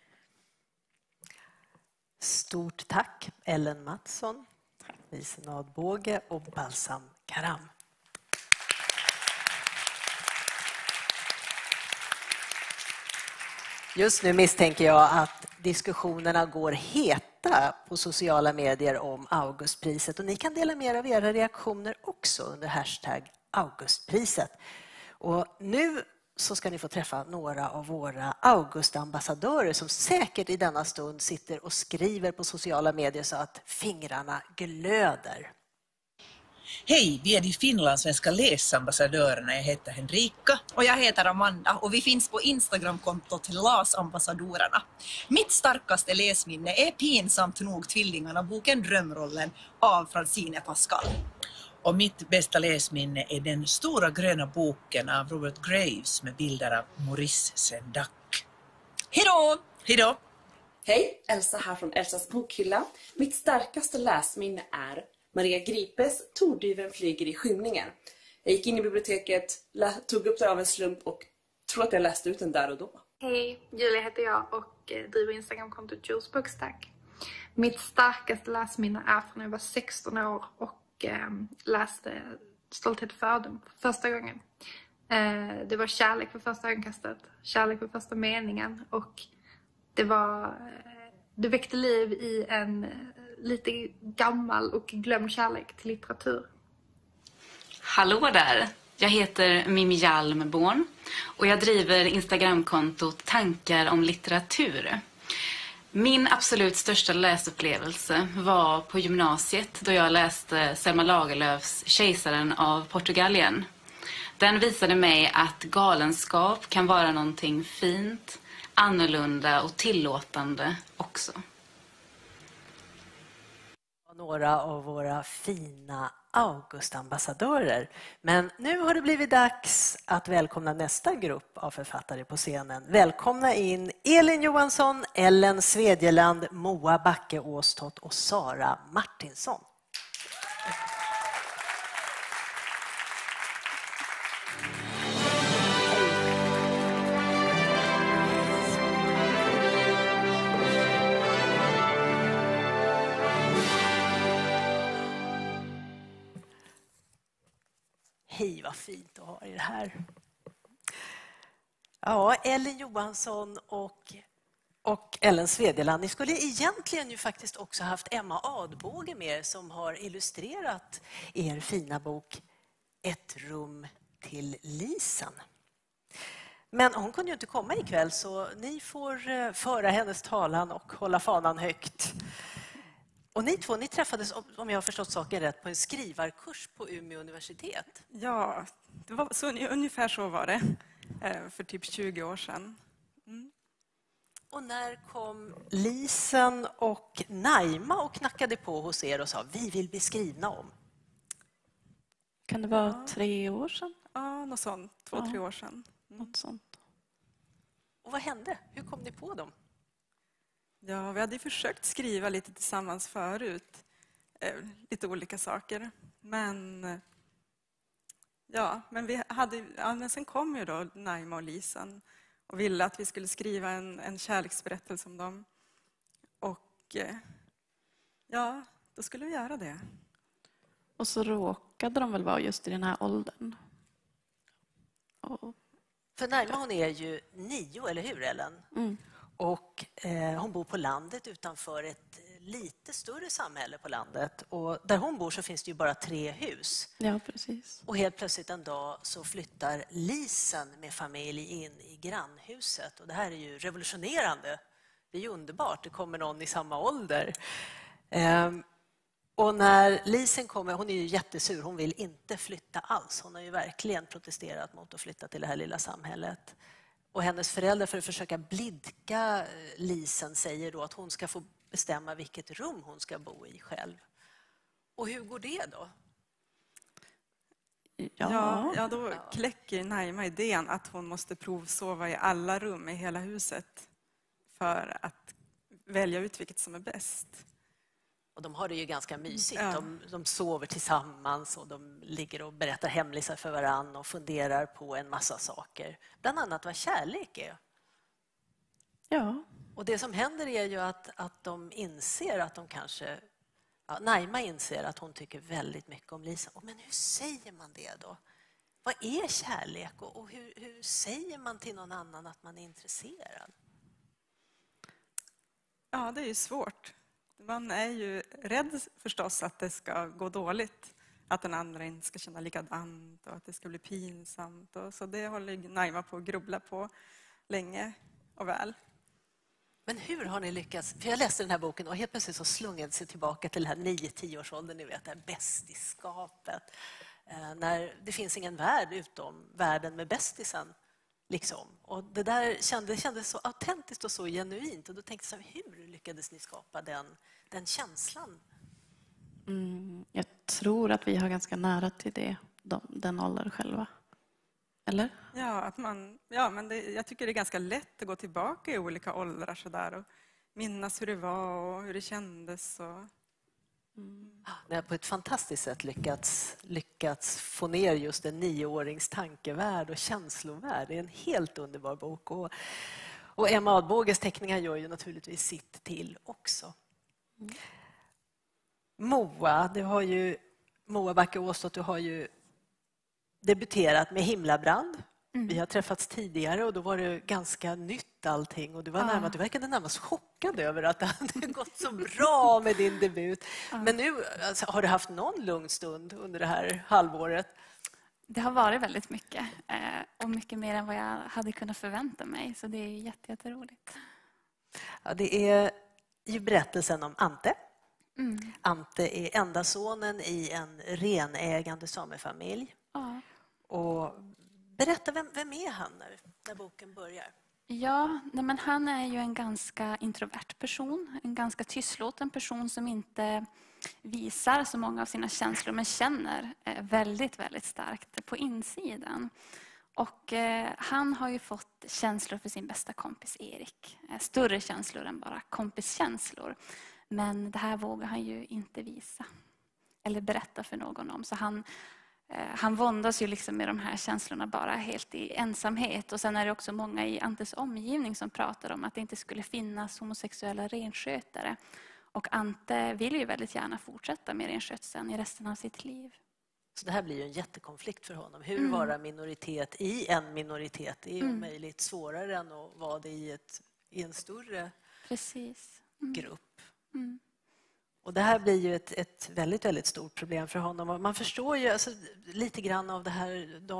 Stort tack Ellen Mattsson, Lise Nadbåge och Balsam Karam. Just nu misstänker jag att diskussionerna går heta på sociala medier om Augustpriset och ni kan dela med er av era reaktioner också under hashtag Augustpriset. Och nu så ska ni få träffa några av våra Augustambassadörer som säkert i denna stund sitter och skriver på sociala medier så att fingrarna glöder. Hej, vi är de finlandssvenska läsambassadörerna. Jag heter Henrika. Och jag heter Amanda och vi finns på Instagramkontot Läsambassadörerna. Mitt starkaste läsminne är pinsamt nog Tvillingarna, boken Drömrollen av Francine Pascal. Och mitt bästa läsminne är den stora gröna boken av Robert Graves med bilder av Maurice Sendak. Hejdå! Hejdå! Hej, Elsa här från Elsas bokhylla. Mitt starkaste läsminne är Maria Gripes Tordyveln flyger i skymningen. Jag gick in i biblioteket, tog upp det av en slump och tror att jag läste ut den där och då. Hej, Julia heter jag och driver Instagramkontot Jules Bookstack. Mitt starkaste läsminne är från när jag var sexton år och eh, läste Stolthet och fördom för första gången. Eh, det var kärlek för första ögonkastet, kärlek för första meningen och det var eh, det väckte liv i en lite gammal och glömd kärlek till litteratur. Hallå där! Jag heter Mimmi Hjalmborn och jag driver Instagramkontot Tankar om litteratur. Min absolut största läsupplevelse var på gymnasiet då jag läste Selma Lagerlöfs Kejsaren av Portugalien. Den visade mig att galenskap kan vara någonting fint, annorlunda och tillåtande också. Några av våra fina Augustambassadörer. Men nu har det blivit dags att välkomna nästa grupp av författare på scenen. Välkomna in Elin Johansson, Ellen Svedjeland, Moa Backe Åstott och Sara Martinsson. Hej, vad fint att ha er här. Ja, Ellen Johansson och, och Ellen Svedjeland. Ni skulle egentligen ju faktiskt också haft Emma Adbåge med er som har illustrerat er fina bok Ett rum till Lisen. Men hon kunde ju inte komma ikväll så ni får föra hennes talan och hålla fanan högt. Och ni två, ni träffades, om jag har förstått saken rätt, på en skrivarkurs på Umeå universitet. Ja, det var så, ungefär så var det för typ tjugo år sedan. Mm. Och när kom Lisen och Naima och knackade på hos er och sa vi vill bli skrivna om? Kan det vara ja. tre år sedan? Ja, något sånt. Två, ja. tre år sedan. Mm. Något sånt. Och vad hände? Hur kom ni på dem? Ja, vi hade försökt skriva lite tillsammans förut. Eh, lite olika saker. Men ja, men vi hade ja, men sen kom ju då Naima och Lisen och ville att vi skulle skriva en, en kärleksberättelse om dem. Och eh, ja, då skulle vi göra det. Och så råkade de väl vara just i den här åldern. Och... För Naima, hon är ju nio, eller hur Ellen? Mm. Och eh, hon bor på landet utanför ett lite större samhälle på landet. Och där hon bor så finns det ju bara tre hus. Ja, precis. Och helt plötsligt en dag så flyttar Lisen med familj in i grannhuset. Och det här är ju revolutionerande. Det är ju underbart, det kommer någon i samma ålder. Ehm, och när Lisen kommer, hon är ju jättesur, hon vill inte flytta alls. Hon har ju verkligen protesterat mot att flytta till det här lilla samhället. Och hennes föräldrar, för att försöka blidka Lisen, säger då att hon ska få bestämma vilket rum hon ska bo i själv. Och hur går det då? Ja, ja då kläcker Naima idén att hon måste provsova i alla rum i hela huset för att välja ut vilket som är bäst. Och de har det ju ganska mysigt. Ja. De, de sover tillsammans och de ligger och berättar hemlisar för varann och funderar på en massa saker. Bland annat vad kärlek är. Ja. Och det som händer är ju att, att de inser att de kanske... Ja, Naima inser att hon tycker väldigt mycket om Lisa. Oh, men hur säger man det då? Vad är kärlek och, och hur, hur säger man till någon annan att man är intresserad? Ja, det är ju svårt. Man är ju rädd förstås att det ska gå dåligt. Att den andra inte ska känna likadant och att det ska bli pinsamt. Och så det håller Naima på att grubbla på länge och väl. Men hur har ni lyckats? För jag läste den här boken och helt plötsligt så slungade sig tillbaka till den här nio tio års åldern, ni vet, det här bästiskapet. Eh, när det finns ingen värld utom världen med bästisen. Liksom. Och det där kändes, det kändes så autentiskt och så genuint. Och då tänkte jag, så här, hur lyckades ni skapa den, den känslan? Mm, jag tror att vi har ganska nära till det, de, den åldern själva. Eller? Ja, att man, ja men det, jag tycker det är ganska lätt att gå tillbaka i olika åldrar så där, och minnas hur det var och hur det kändes. Och... Mm. Ni har på ett fantastiskt sätt lyckats, lyckats få ner just en nioårings tankevärld och känslovärld. Det är en helt underbar bok. Och, och Emma Adbåges teckningar gör ju naturligtvis sitt till också. Mm. Moa, du har ju, Moa Backe Åstott, du har ju debuterat med Himlabrand. Mm. Vi har träffats tidigare och då var det ganska nytt allting. Och du, var ja. närmast, du verkade närmast chockad över att det hade gått så bra med din debut. Ja. Men nu, alltså, har du haft någon lugn stund under det här halvåret? Det har varit väldigt mycket. Och mycket mer än vad jag hade kunnat förvänta mig. Så det är jätte, jätteroligt. Ja, det är ju berättelsen om Ante. Mm. Ante är enda sonen i en renägande samefamilj. Ja. Och berätta, vem, vem är han när, när boken börjar? Ja, nej men han är ju en ganska introvert person. En ganska tystlåten person som inte visar så många av sina känslor men känner väldigt, väldigt starkt på insidan. Och eh, han har ju fått känslor för sin bästa kompis Erik. Eh, större känslor än bara kompiskänslor. Men det här vågar han ju inte visa. Eller berätta för någon om. Så han... Han våndas ju liksom med de här känslorna bara helt i ensamhet. Och sen är det också många i Antes omgivning som pratar om att det inte skulle finnas homosexuella renskötare. Och Ante vill ju väldigt gärna fortsätta med renskötseln i resten av sitt liv. Så det här blir ju en jättekonflikt för honom. Hur Mm. vara minoritet i en minoritet? Det är ju Mm. möjligt svårare än att vara det i, ett, i en större Precis. Mm. grupp. Mm. Och det här blir ju ett, ett väldigt, väldigt stort problem för honom. Och man förstår ju alltså, lite grann av det här, de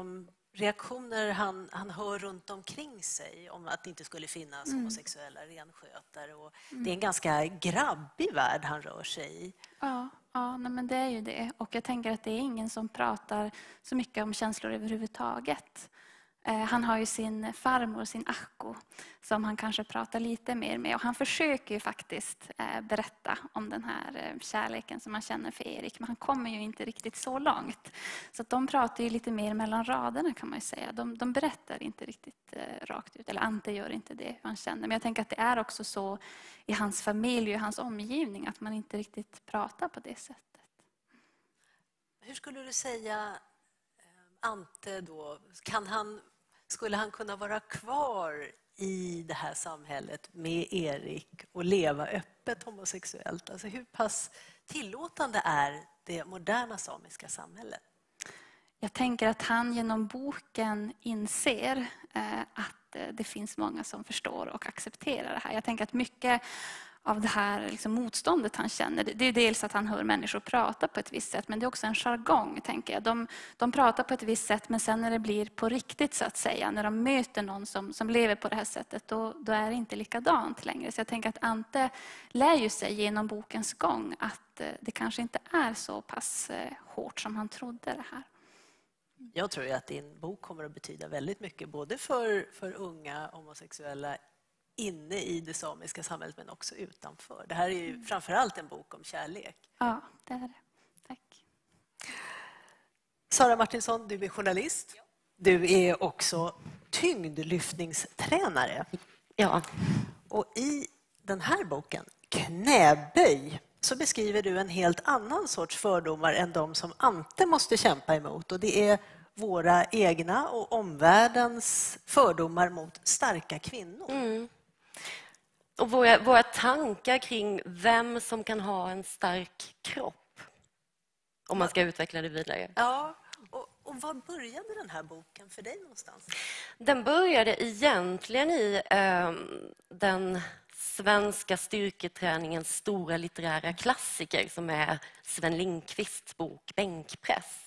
reaktioner han, han hör runt omkring sig om att det inte skulle finnas Mm. homosexuella renskötare. Och Mm. Det är en ganska grabbig värld han rör sig i. Ja, ja nej, men det är ju det. Och jag tänker att det är ingen som pratar så mycket om känslor överhuvudtaget. Eh, han har ju sin farmor, sin Akko, som han kanske pratar lite mer med. Och han försöker ju faktiskt eh, berätta om den här eh, kärleken som han känner för Erik. Men han kommer ju inte riktigt så långt. Så att de pratar ju lite mer mellan raderna, kan man ju säga. De, de berättar inte riktigt eh, rakt ut. Eller Ante gör inte det, hur han känner. Men jag tänker att det är också så i hans familj och i hans omgivning att man inte riktigt pratar på det sättet. Hur skulle du säga, eh, Ante då, kan han, skulle han kunna vara kvar i det här samhället med Erik och leva öppet homosexuellt? Alltså hur pass tillåtande är det moderna samiska samhället? Jag tänker att han genom boken inser eh, att eh, det finns många som förstår och accepterar det här. Jag tänker att mycket av det här liksom, motståndet han känner, det, det är dels att han hör människor prata på ett visst sätt, men det är också en jargong, tänker jag. De, de pratar på ett visst sätt, men sen när det blir på riktigt, så att säga, när de möter någon som, som lever på det här sättet, då, då är det inte likadant längre. Så jag tänker att Ante lär ju sig genom bokens gång att eh, det kanske inte är så pass eh, hårt som han trodde det här. Jag tror ju att din bok kommer att betyda väldigt mycket, både för, för unga homosexuella inne i det samiska samhället, men också utanför. Det här är ju framförallt en bok om kärlek. Ja, det är det. Tack. Sara Martinsson, du är journalist. Du är också tyngdlyftningstränare. Ja. Och i den här boken, Knäböj, så beskriver du en helt annan sorts fördomar än de som Ante måste kämpa emot. Och det är våra egna och omvärldens fördomar mot starka kvinnor. Mm. Och våra, våra tankar kring vem som kan ha en stark kropp, om man ska utveckla det vidare. Ja, och, och var började den här boken för dig någonstans? Den började egentligen i eh, den svenska styrketräningens stora litterära klassiker, som är Sven Lindqvists bok Bänkpress.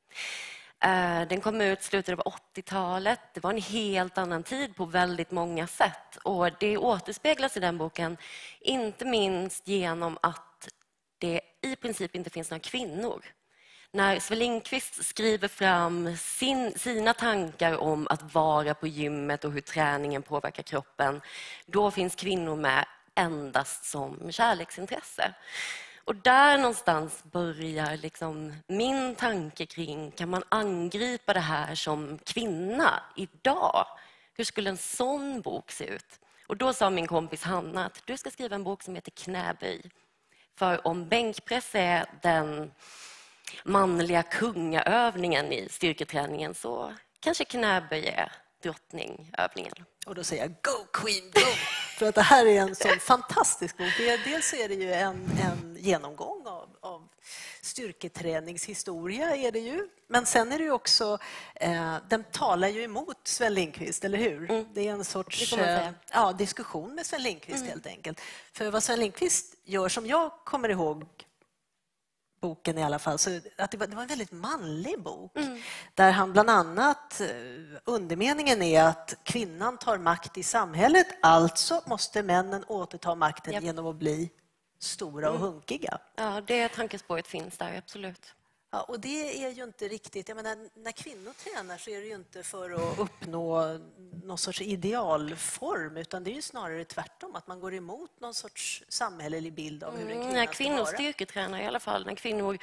Den kom ut i slutet av åttiotalet. Det var en helt annan tid på väldigt många sätt. Och det återspeglas i den boken, inte minst genom att det i princip inte finns några kvinnor. När Sven Lindqvist skriver fram sin, sina tankar om att vara på gymmet och hur träningen påverkar kroppen, då finns kvinnor med endast som kärleksintresse. Och där någonstans börjar liksom min tanke kring, kan man angripa det här som kvinna idag? Hur skulle en sån bok se ut? Och då sa min kompis Hanna att du ska skriva en bok som heter Knäböj. För om bänkpress är den manliga kungaövningen i styrketräningen, så kanske knäböj är drottningövningen. Och då säger jag go queen go! För att det här är en sån fantastisk bok. Dels är det ju en, en genomgång av, av styrketräningshistoria, är det ju. Men sen är det ju också, eh, den talar ju emot Sven Lindqvist, eller hur? Mm. Det är en sorts eh, ja, diskussion med Sven Lindqvist mm. helt enkelt. För vad Sven Lindqvist gör, som jag kommer ihåg boken i alla fall, så att det var, det var en väldigt manlig bok. Mm. Där han bland annat, undermeningen är att kvinnan tar makt i samhället, alltså måste männen återta makten yep. genom att bli stora och mm. hunkiga. Ja, det tankespåret finns där, absolut. Ja, och det är ju inte riktigt, jag menar, när kvinnor tränar så är det ju inte för att uppnå någon sorts idealform, utan det är ju snarare tvärtom, att man går emot någon sorts samhällelig bild av hur en kvinna mm, när ska kvinnor vara. Styrketränar i alla fall, när kvinnor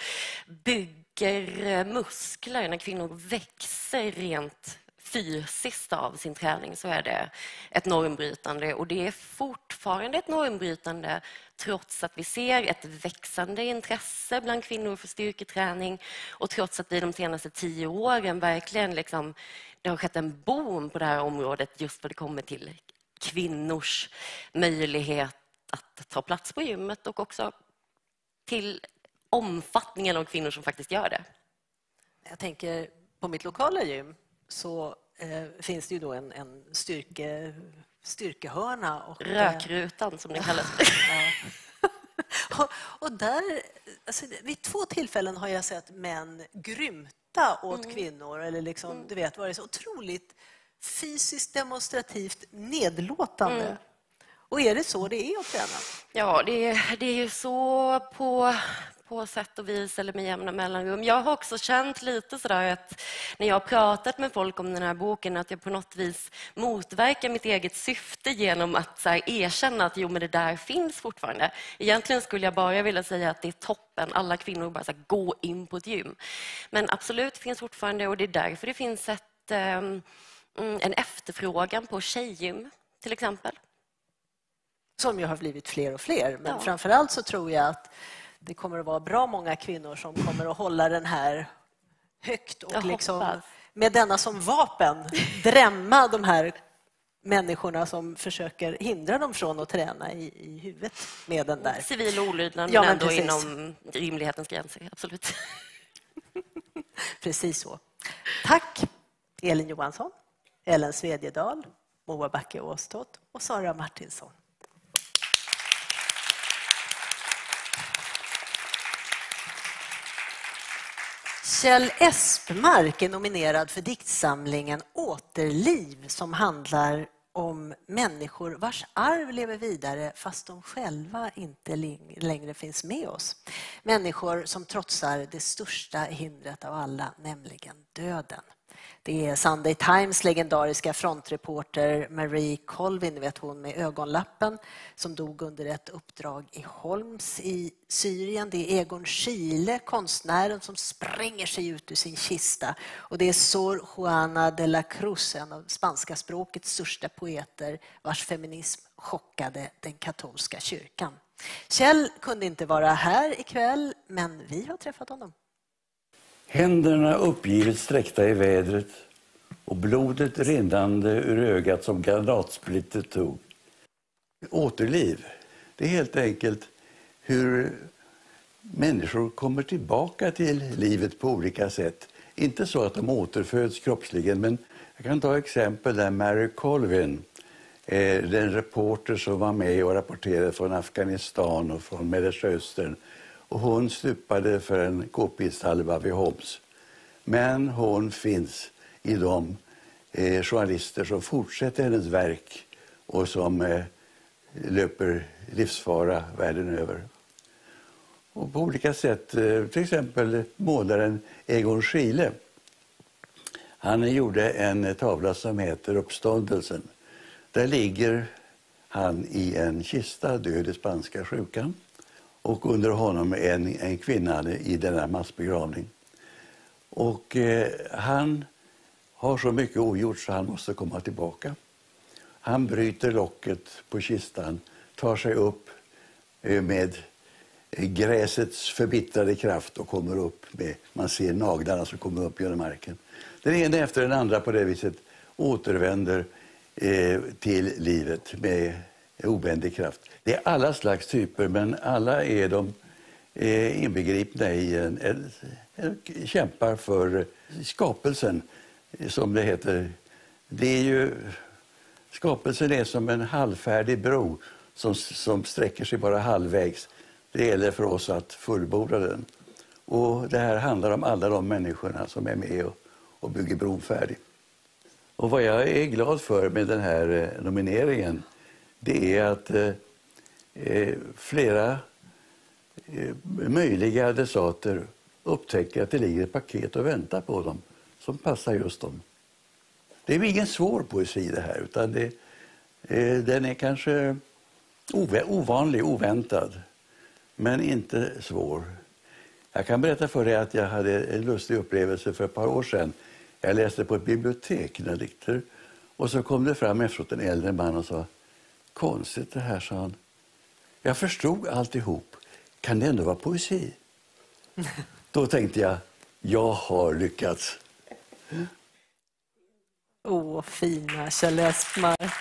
bygger muskler, när kvinnor växer rent fysiskt av sin träning, så är det ett normbrytande, och det är fortfarande ett normbrytande trots att vi ser ett växande intresse bland kvinnor för styrketräning, och trots att det de senaste tio åren verkligen liksom, det har skett en boom på det här området just vad det kommer till kvinnors möjlighet att ta plats på gymmet, och också till omfattningen av kvinnor som faktiskt gör det. Jag tänker på mitt lokala gym, så eh, finns det ju då en, en styrke, styrkehörna. Och, Rökrutan som det kallas. Ja. och, och där, alltså, vid två tillfällen har jag sett män grymta åt Mm. kvinnor. Eller liksom, mm. du vet, var det så otroligt fysiskt demonstrativt nedlåtande. Mm. Och är det så det är att träna? Ja, det är, det är ju så på, på sätt och vis, eller med jämna mellanrum. Jag har också känt lite sådär att när jag har pratat med folk om den här boken att jag på något vis motverkar mitt eget syfte genom att så här, erkänna att jo, men det där finns fortfarande. Egentligen skulle jag bara vilja säga att det är toppen. Alla kvinnor bara så här, gå in på ett gym. Men absolut finns fortfarande, och det är därför det finns ett, um, en efterfrågan på tjejgym till exempel. Som ju har blivit fler och fler. Men Ja. framförallt så tror jag att det kommer att vara bra många kvinnor som kommer att hålla den här högt och Jag liksom, hoppas. med denna som vapen drämma de här människorna som försöker hindra dem från att träna i, i huvudet med den där. Civil olydnad, Ja, men men ändå precis. inom rimlighetens gränser, absolut. Precis så. Tack Elin Johansson, Ellen Svedjedal, Moa Backe Åstott och Sara Martinsson. Kjell Espmark är nominerad för diktsamlingen Återliv som handlar om människor vars arv lever vidare fast de själva inte längre finns med oss. Människor som trotsar det största hindret av alla, nämligen döden. Det är Sunday Times legendariska frontreporter Marie Colvin, vet hon med ögonlappen, som dog under ett uppdrag i Holms i Syrien. Det är Egon Schiele, konstnären, som spränger sig ut ur sin kista. Och det är Sor Juana de la Cruz, en av spanska språkets största poeter, vars feminism chockade den katolska kyrkan. Kjell kunde inte vara här ikväll, men vi har träffat honom. Händerna uppgivet sträckta i vädret och blodet rinnande ur ögat som granatsplitter tog. Återliv, det är helt enkelt hur människor kommer tillbaka till livet på olika sätt. Inte så att de återföds kroppsligen, men jag kan ta exempel där Mary Colvin, eh, den reporter som var med och rapporterade från Afghanistan och från Mellersta Östern. Och hon stupade för en k-pisthalva vid Homs. Men hon finns i de eh, journalister som fortsätter hennes verk och som eh, löper livsfara världen över. Och på olika sätt, eh, till exempel målaren Egon Schiele. Han gjorde en tavla som heter Uppståndelsen. Där ligger han i en kista död i spanska sjukan. Och under honom en, en kvinna i denna massbegravning. Och eh, han har så mycket ogjort så han måste komma tillbaka. Han bryter locket på kistan, tar sig upp eh, med gräsets förbittrade kraft och kommer upp med, man ser naglarna som kommer upp genom marken. Den ena efter den andra på det viset återvänder eh, till livet med obändig kraft. Det är alla slags typer, men alla är de eh, inbegripna i en, en, en, kämpar för skapelsen, som det heter. Det är ju, skapelsen är som en halvfärdig bro som, som sträcker sig bara halvvägs. Det gäller för oss att fullborda den. Och det här handlar om alla de människorna som är med och, och bygger bron färdig. Och vad jag är glad för med den här eh, nomineringen, det är att eh, flera eh, möjliga adressater upptäcker att det ligger ett paket och väntar på dem som passar just dem. Det är ingen svår poesi det här, utan det, eh, den är kanske ov- ovanlig, oväntad, men inte svår. Jag kan berätta för dig att jag hade en lustig upplevelse för ett par år sedan. Jag läste på ett bibliotek några dikter och så kom det fram efteråt en äldre man och sa: konstigt det här, sa han. Jag förstod alltihop. Kan det ändå vara poesi? Då tänkte jag, jag har lyckats. Åh, fina Kjell Espmark.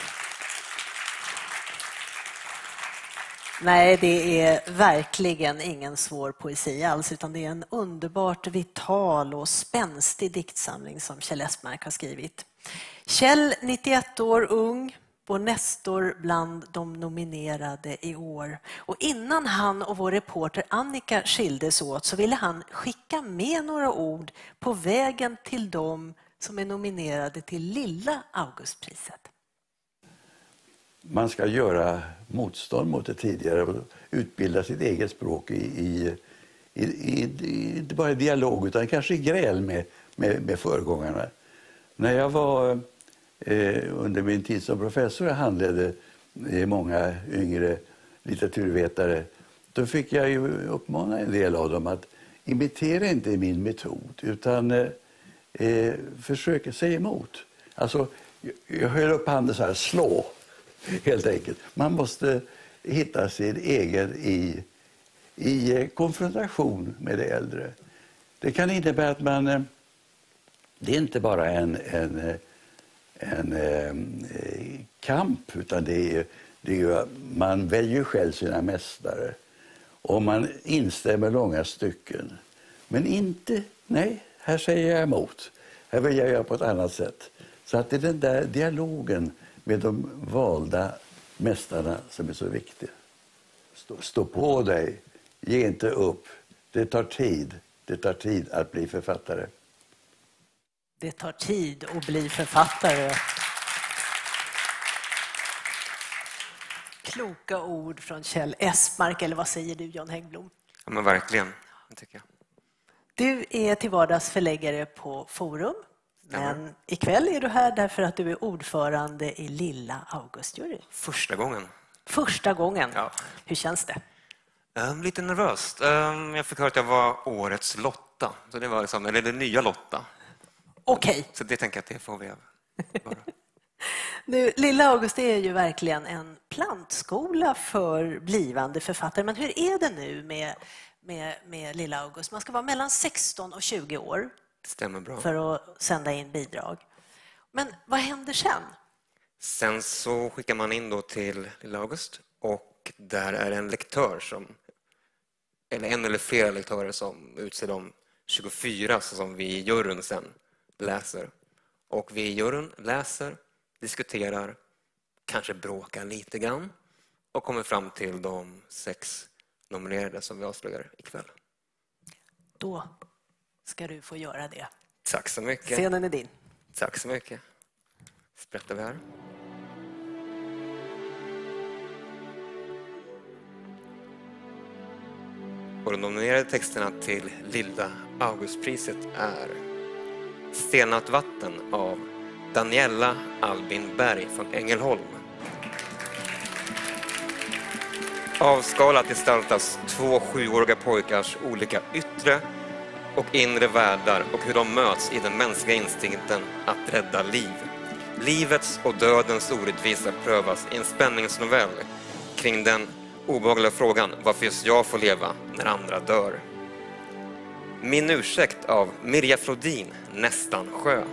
Nej, det är verkligen ingen svår poesi alls, utan det är en underbart vital och spänstig diktsamling som Kjell Espmark har skrivit. Kjell, nittioett år, ung, vår Nestor bland de nominerade i år. Och innan han och vår reporter Annika skildes åt så ville han skicka med några ord på vägen till dem som är nominerade till Lilla Augustpriset. Man ska göra motstånd mot det tidigare och utbilda sitt eget språk i, i, i, i inte bara i dialog utan kanske i gräl med, med, med föregångarna. När jag var eh, under min tid som professor och handledde eh, många yngre litteraturvetare, då fick jag ju uppmana en del av dem att imitera inte min metod utan eh, försöka säga emot. Alltså, jag höll upp handen så här, slå. Helt enkelt. Man måste hitta sin egen i, i konfrontation med det äldre. Det kan innebära att man... Det är inte bara en, en, en, en kamp, utan det är, det är ju, man väljer själv sina mästare. Och man instämmer långa stycken. Men inte, nej, här säger jag emot. Här vill jag göra på ett annat sätt. Så att det är den där dialogen med de valda mästarna som är så viktig. Stå, stå på dig, ge inte upp. Det tar tid. Det tar tid att bli författare. Det tar tid att bli författare. Kloka ord från Kjell Esmark, eller vad säger du, Jan Häggblom? Ja, men verkligen, det tycker jag. Du är till vardags förläggare på Forum. Men ikväll är du här därför att du är ordförande i Lilla Augustjury. Första gången. Första gången? Ja. Hur känns det? Um, lite nervöst. Um, jag fick höra att jag var årets Lotta. Så det var liksom, eller det nya Lotta. Okej. Okay. Så det tänker jag att det får vi bara. Nu, Lilla August är ju verkligen en plantskola för blivande författare. Men hur är det nu med, med, med Lilla August? Man ska vara mellan sexton och tjugo år. Stämmer bra. För att sända in bidrag. Men vad händer sen? Sen så skickar man in då till Lilla August och där är en lektör som, eller en eller flera lektörer som utser de tjugofyra som vi i juryn sen läser. Och vi i juryn läser, diskuterar, kanske bråkar lite grann och kommer fram till de sex nominerade som vi avslöjar ikväll. Då ska du få göra det. Tack så mycket. Scenen är din. Tack så mycket. Sprättar vi här. Och de nominerade texterna till Lilla Augustpriset är Stenat vatten av Daniela Albin Berg från Ängelholm. Avskalat gestaltas två sjuåriga pojkars olika yttre och inre världar och hur de möts i den mänskliga instinkten att rädda liv. Livets och dödens orättvisa prövas i en spänningsnovell kring den obehagliga frågan varför just jag får leva när andra dör. Min ursäkt av Mirja Flodin, Nästan sjö.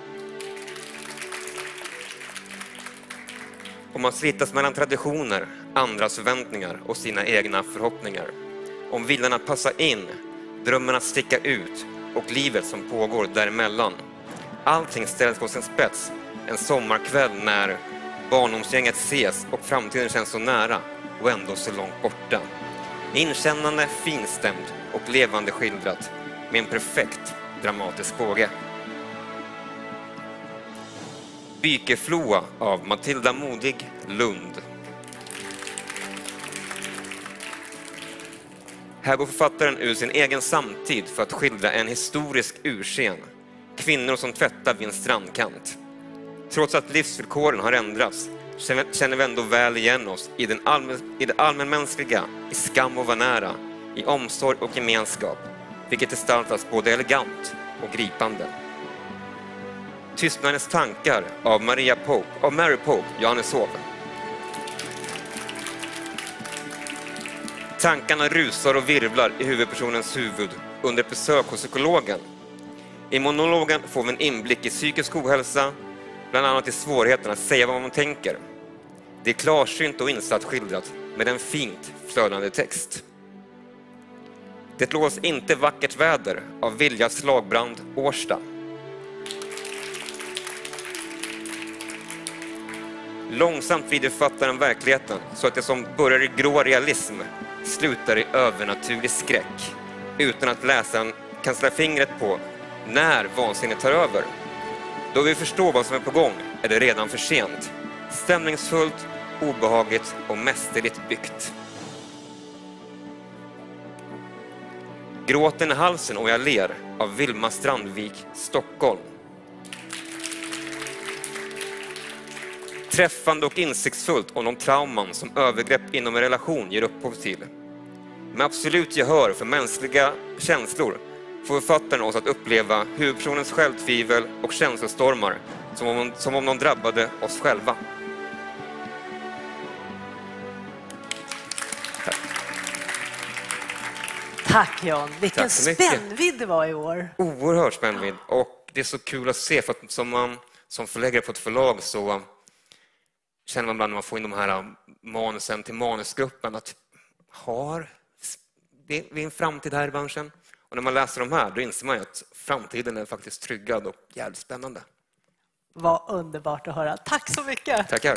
Om man slitas mellan traditioner, andras förväntningar och sina egna förhoppningar. Om viljan att passa in, drömmen att sticka ut och livet som pågår däremellan. Allting ställs på sin spets en sommarkväll när barndomsgänget ses och framtiden känns så nära och ändå så långt borta. Inkännande, finstämd och levande skildrat med en perfekt dramatisk båge. Bykefloa av Matilda Modig, Lund. Här går författaren ur sin egen samtid för att skildra en historisk urscen. Kvinnor som tvättar vid en strandkant. Trots att livsvillkoren har ändrats känner vi ändå väl igen oss i, den allmän, i det allmänmänskliga, i skam och vanära, i omsorg och gemenskap, vilket gestaltas både elegant och gripande. Tystnadens tankar av Maria Pope, av Mary Pope, Johanneshov. Tankarna rusar och virvlar i huvudpersonens huvud under ett besök hos psykologen. I monologen får vi en inblick i psykisk ohälsa, bland annat i svårigheten att säga vad man tänker. Det är klarsynt och insatt skildrat med en fint flödande text. Det lovas inte vackert väder av Viljas Slagbrand, Årsta. Långsamt vrider författaren verkligheten så att det som börjar i grå realism slutar i övernaturlig skräck, utan att läsaren kan slå fingret på när vansinnet tar över. Då vi förstår vad som är på gång är det redan för sent. Stämningsfullt, obehagligt och mästerligt byggt. Gråten i halsen och jag ler av Vilma Strandvik, Stockholm. Träffande och insiktsfullt om de trauman som övergrepp inom en relation ger upphov till. Med absolut gehör för mänskliga känslor får författaren oss att uppleva huvudpersonens självtvivel och känslostormar som om, som om de drabbade oss själva. Tack. Tack Jan, vilken Tack så mycket. spännvidd det var i år. Oerhört spännvidd, och det är så kul att se, för att som man som förläggare på ett förlag så känner man ibland när man får in de här manusen till manusgruppen att har vi en framtid här i branschen? Och när man läser de här, då inser man ju att framtiden är faktiskt tryggad och jävligt spännande. Vad underbart att höra. Tack så mycket. Tackar.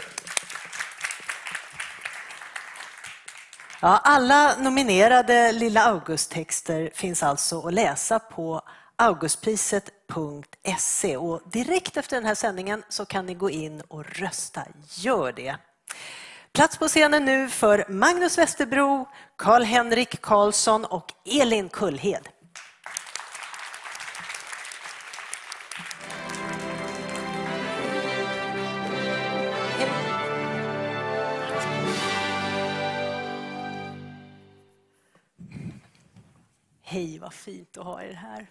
Ja, alla nominerade Lilla August-texter finns alltså att läsa på augustpriset punkt se, och direkt efter den här sändningen så kan ni gå in och rösta. Gör det. Plats på scenen nu för Magnus Westerbro, Karl-Henrik Karlsson och Elin Kullhed. Hej, vad fint att ha er här.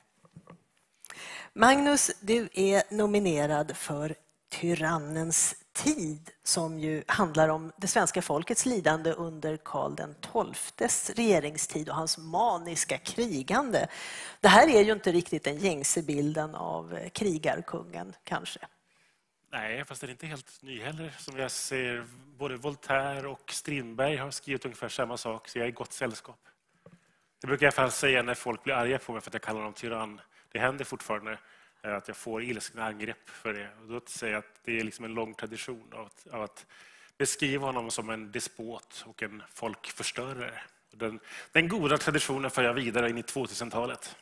Magnus, du är nominerad för Tyrannens tid, som ju handlar om det svenska folkets lidande under Karl den tolftes regeringstid och hans maniska krigande. Det här är ju inte riktigt den gängse bilden av krigarkungen, kanske. Nej, fast det är inte helt ny heller. Som jag ser, både Voltaire och Strindberg har skrivit ungefär samma sak, så jag är i gott sällskap. Det brukar jag i alla fall säga när folk blir arga på mig för att jag kallar dem tyrann. Det händer fortfarande att jag får ilskna angrepp för det. Och då säger jag att det är liksom en lång tradition av att, av att beskriva honom som en despot och en folkförstörare. Och den, den goda traditionen för jag vidare in i tvåtusentalet.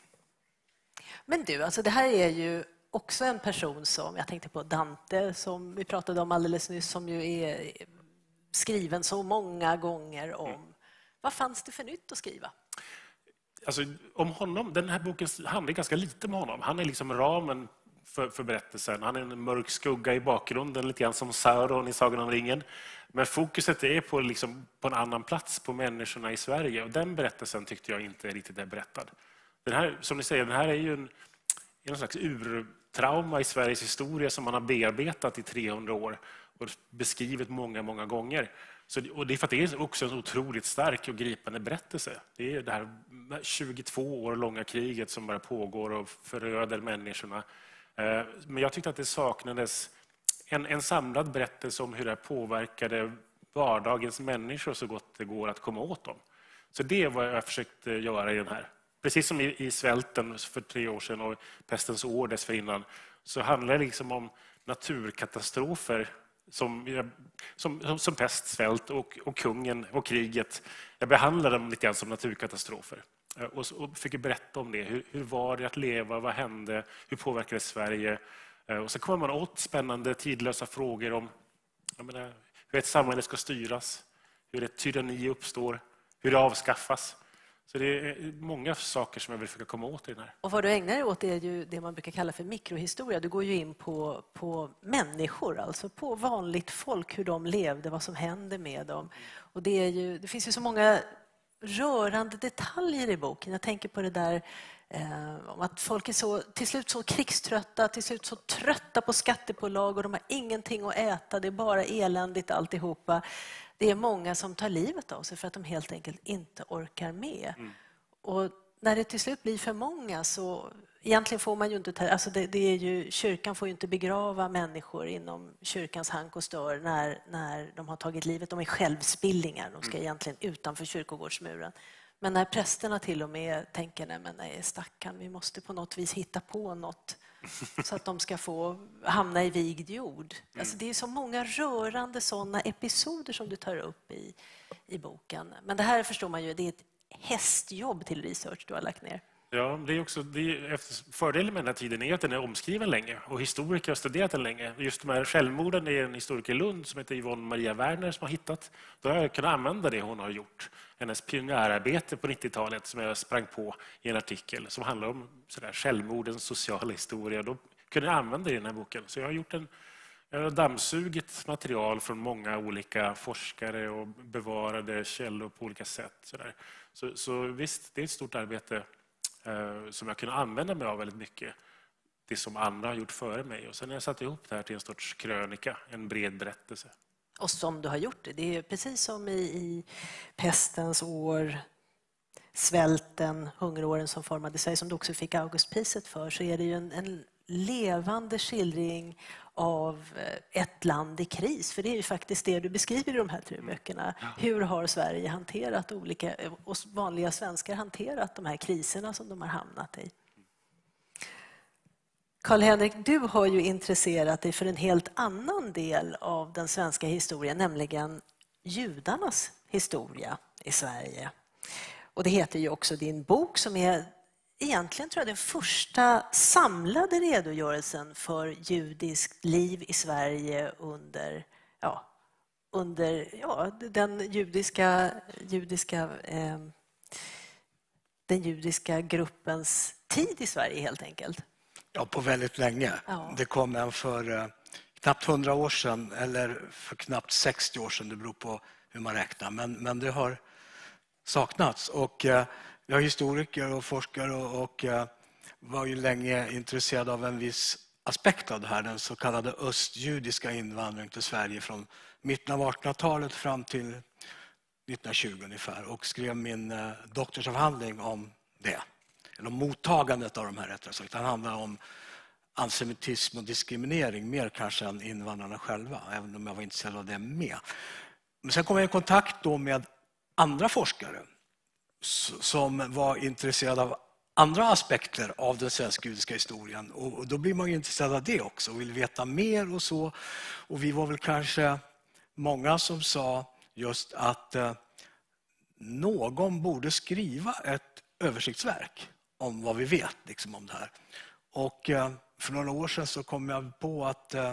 Men du, alltså det här är ju också en person som, jag tänkte på Dante som vi pratade om alldeles nyss, som ju är skriven så många gånger om. Mm. Vad fanns det för nytt att skriva? Alltså, om honom, den här boken handlar ganska lite om honom. Han är liksom ramen för, för berättelsen. Han är en mörk skugga i bakgrunden, lite grann som Sauron i Sagan om ringen. Men fokuset är på, liksom, på en annan plats, på människorna i Sverige. Och den berättelsen tyckte jag inte riktigt är berättad. Den här, som ni säger, den här är ju en, en slags urtrauma i Sveriges historia som man har bearbetat i trehundra år och beskrivit många, många gånger. Så, och det är för att det är också en otroligt stark och gripande berättelse. Det är det här tjugotvå år långa kriget som bara pågår och föröder människorna. Men jag tyckte att det saknades en, en samlad berättelse om hur det påverkade vardagens människor så gott det går att komma åt dem. Så det var jag försökte göra i den här. Precis som i, i svälten för tre år sedan och pestens år dessförinnan, så handlar det liksom om naturkatastrofer Som, som, som pest, svält och, och kungen och kriget. Jag behandlade dem lite grann som naturkatastrofer. Och, och fick berätta om det. Hur, hur var det att leva? Vad hände? Hur påverkade Sverige? Och så kommer man åt spännande, tidlösa frågor om jag menar, hur ett samhälle ska styras. Hur ett tyranni uppstår. Hur det avskaffas. Så det är många saker som jag vill försöka komma åt i den här. Och vad du ägnar dig åt är ju det man brukar kalla för mikrohistoria. Du går ju in på, på människor, alltså på vanligt folk, hur de levde, vad som hände med dem. Och det, är ju, det finns ju så många rörande detaljer i boken. Jag tänker på det där eh, om att folk är så, till slut så krigströtta, till slut så trötta på skattepålagor, de har ingenting att äta, det är bara eländigt alltihopa. Det är många som tar livet av sig för att de helt enkelt inte orkar med. Mm. Och när det till slut blir för många så egentligen får man ju inte ta, alltså det, det är ju, kyrkan får ju inte begrava människor inom kyrkans hank och stör när, när de har tagit livet. De är självspillingar, de ska mm. egentligen utanför kyrkogårdsmuren. Men när prästerna till och med tänker, nej men nej stackarn, vi måste på något vis hitta på något, så att de ska få hamna i vigd jord. Alltså det är så många rörande sådana episoder som du tar upp i, i boken. Men det här förstår man ju, det är ett hästjobb till research du har lagt ner. Ja, det är också, det är, efter, fördelen med den här tiden är att den är omskriven länge och historiker har studerat den länge. Just de här självmorden är en historiker i Lund som heter Yvonne Maria Werner som har hittat. Då har jag kunnat använda det hon har gjort. Hennes pionjärarbete på nittiotalet som jag sprang på i en artikel som handlar om sådär, självmordens sociala historia. Då kunde jag använda det i den här boken. Så jag har gjort en jag har dammsugit material från många olika forskare och bevarade källor på olika sätt. Sådär. Så, så visst, det är ett stort arbete som jag kunde använda mig av väldigt mycket. Det som andra har gjort före mig. Och sen har jag satt ihop det här till en sorts krönika, en bred berättelse. Och som du har gjort det. Det är precis som i, i pestens år, svälten, hungeråren som formade sig, som du också fick Augustpriset för, så är det ju en, en levande skildring av ett land i kris. För det är ju faktiskt det du beskriver i de här tre böckerna. Hur har Sverige hanterat olika, och vanliga svenskar hanterat de här kriserna som de har hamnat i? Karl-Henrik, du har ju intresserat dig för en helt annan del av den svenska historien, nämligen judarnas historia i Sverige. Och det heter ju också din bok som är egentligen tror jag den första samlade redogörelsen för judiskt liv i Sverige under, ja, under ja, den judiska, judiska, eh, den judiska gruppens tid i Sverige helt enkelt. Ja, på väldigt länge. Ja. Det kom en för eh, knappt hundra år sedan eller för knappt sextio år sedan, det beror på hur man räknar. Men, men det har saknats. Och eh, jag är historiker och forskare och, och eh, var ju länge intresserad av en viss aspekt av det här, den så kallade östjudiska invandringen till Sverige från mitten av artonhundratalet fram till nittonhundratjugo ungefär, och skrev min eh, doktorsavhandling om det. Eller mottagandet av de här rättare sagt. Det handlar om antisemitism och diskriminering mer kanske än invandrarna själva, även om jag var intresserad av det med. Men sen kom jag i kontakt då med andra forskare som var intresserade av andra aspekter av den svenska judiska historien. Och då blir man ju intresserad av det också och vill veta mer och så. Och vi var väl kanske många som sa just att eh, någon borde skriva ett översiktsverk om vad vi vet liksom, om det här. Och eh, för några år sedan så kom jag på att eh,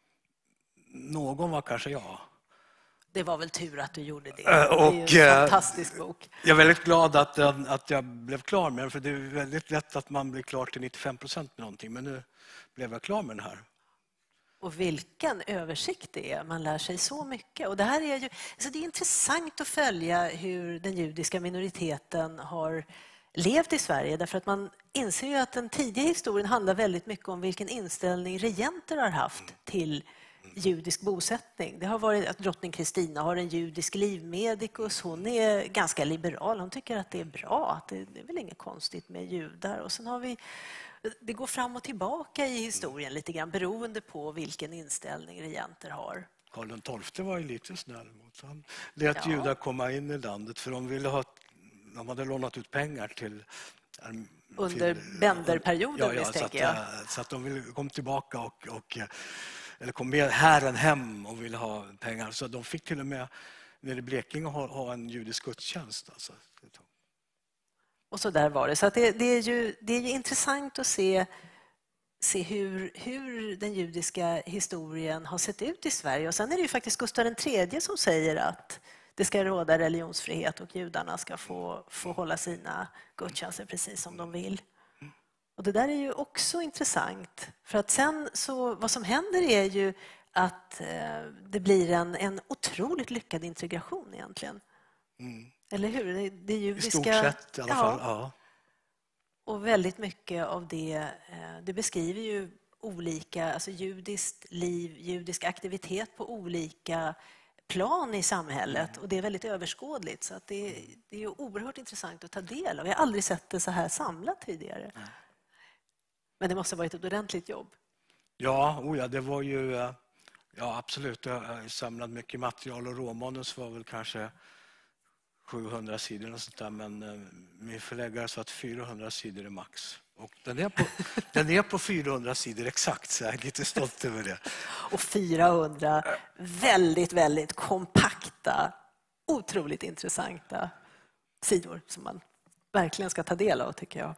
någon var kanske jag. Det var väl tur att du gjorde det. Det och, är ju en fantastisk bok. Jag är väldigt glad att, att jag blev klar med den, för det är väldigt lätt att man blir klar till nittiofem procent med någonting. Men nu blev jag klar med den här. Och vilken översikt det är. Man lär sig så mycket. Och det här är ju, alltså det är intressant att följa hur den judiska minoriteten har levt i Sverige. Därför att man inser ju att den tidiga historien handlar väldigt mycket om vilken inställning regenter har haft till judisk bosättning. Det har varit att drottning Kristina har en judisk livmedikus. Hon är ganska liberal. Hon tycker att det är bra. Att det, det är väl inget konstigt med judar. Och sen har vi, det går fram och tillbaka i historien lite grann beroende på vilken inställning regenter har. Karl den tolfte var ju lite snäll mot han lät ja. judar komma in i landet för de ville ha, de hade lånat ut pengar till under Bänderperioden, ja, ja, misstänker jag. jag. Så att de ville komma tillbaka och, och eller kom med herren hem och ville ha pengar. Så de fick till och med nere i Blekinge ha, ha en judisk gudstjänst. Alltså. Och så där var det. Så att det, det, är ju, det är ju intressant att se, se hur, hur den judiska historien har sett ut i Sverige. Och sen är det ju faktiskt Gustav den tredje som säger att det ska råda religionsfrihet och judarna ska få, få hålla sina gudstjänster precis som de vill. Och det där är ju också intressant. För att sen så, vad som händer är ju att eh, det blir en, en otroligt lyckad integration egentligen. Mm. Eller hur? Det, det judiska, i stort sett i alla fall, ja. ja. Och väldigt mycket av det, eh, det beskriver ju olika, alltså judiskt liv, judisk aktivitet på olika plan i samhället. Mm. Och det är väldigt överskådligt. Så att det, det är ju oerhört intressant att ta del av. Jag har aldrig sett det så här samlat tidigare. Mm. Men det måste ha varit ett ordentligt jobb. Ja, oh ja, det var ju... Ja, absolut. Jag har samlat mycket material och råmanus var väl kanske sjuhundra sidor och sånt där. Men min förläggare sa att fyrahundra sidor är max. Och den, är på, den är på fyrahundra sidor exakt, så jag är lite stolt över det. Och fyrahundra väldigt, väldigt kompakta, otroligt intressanta sidor som man verkligen ska ta del av, tycker jag.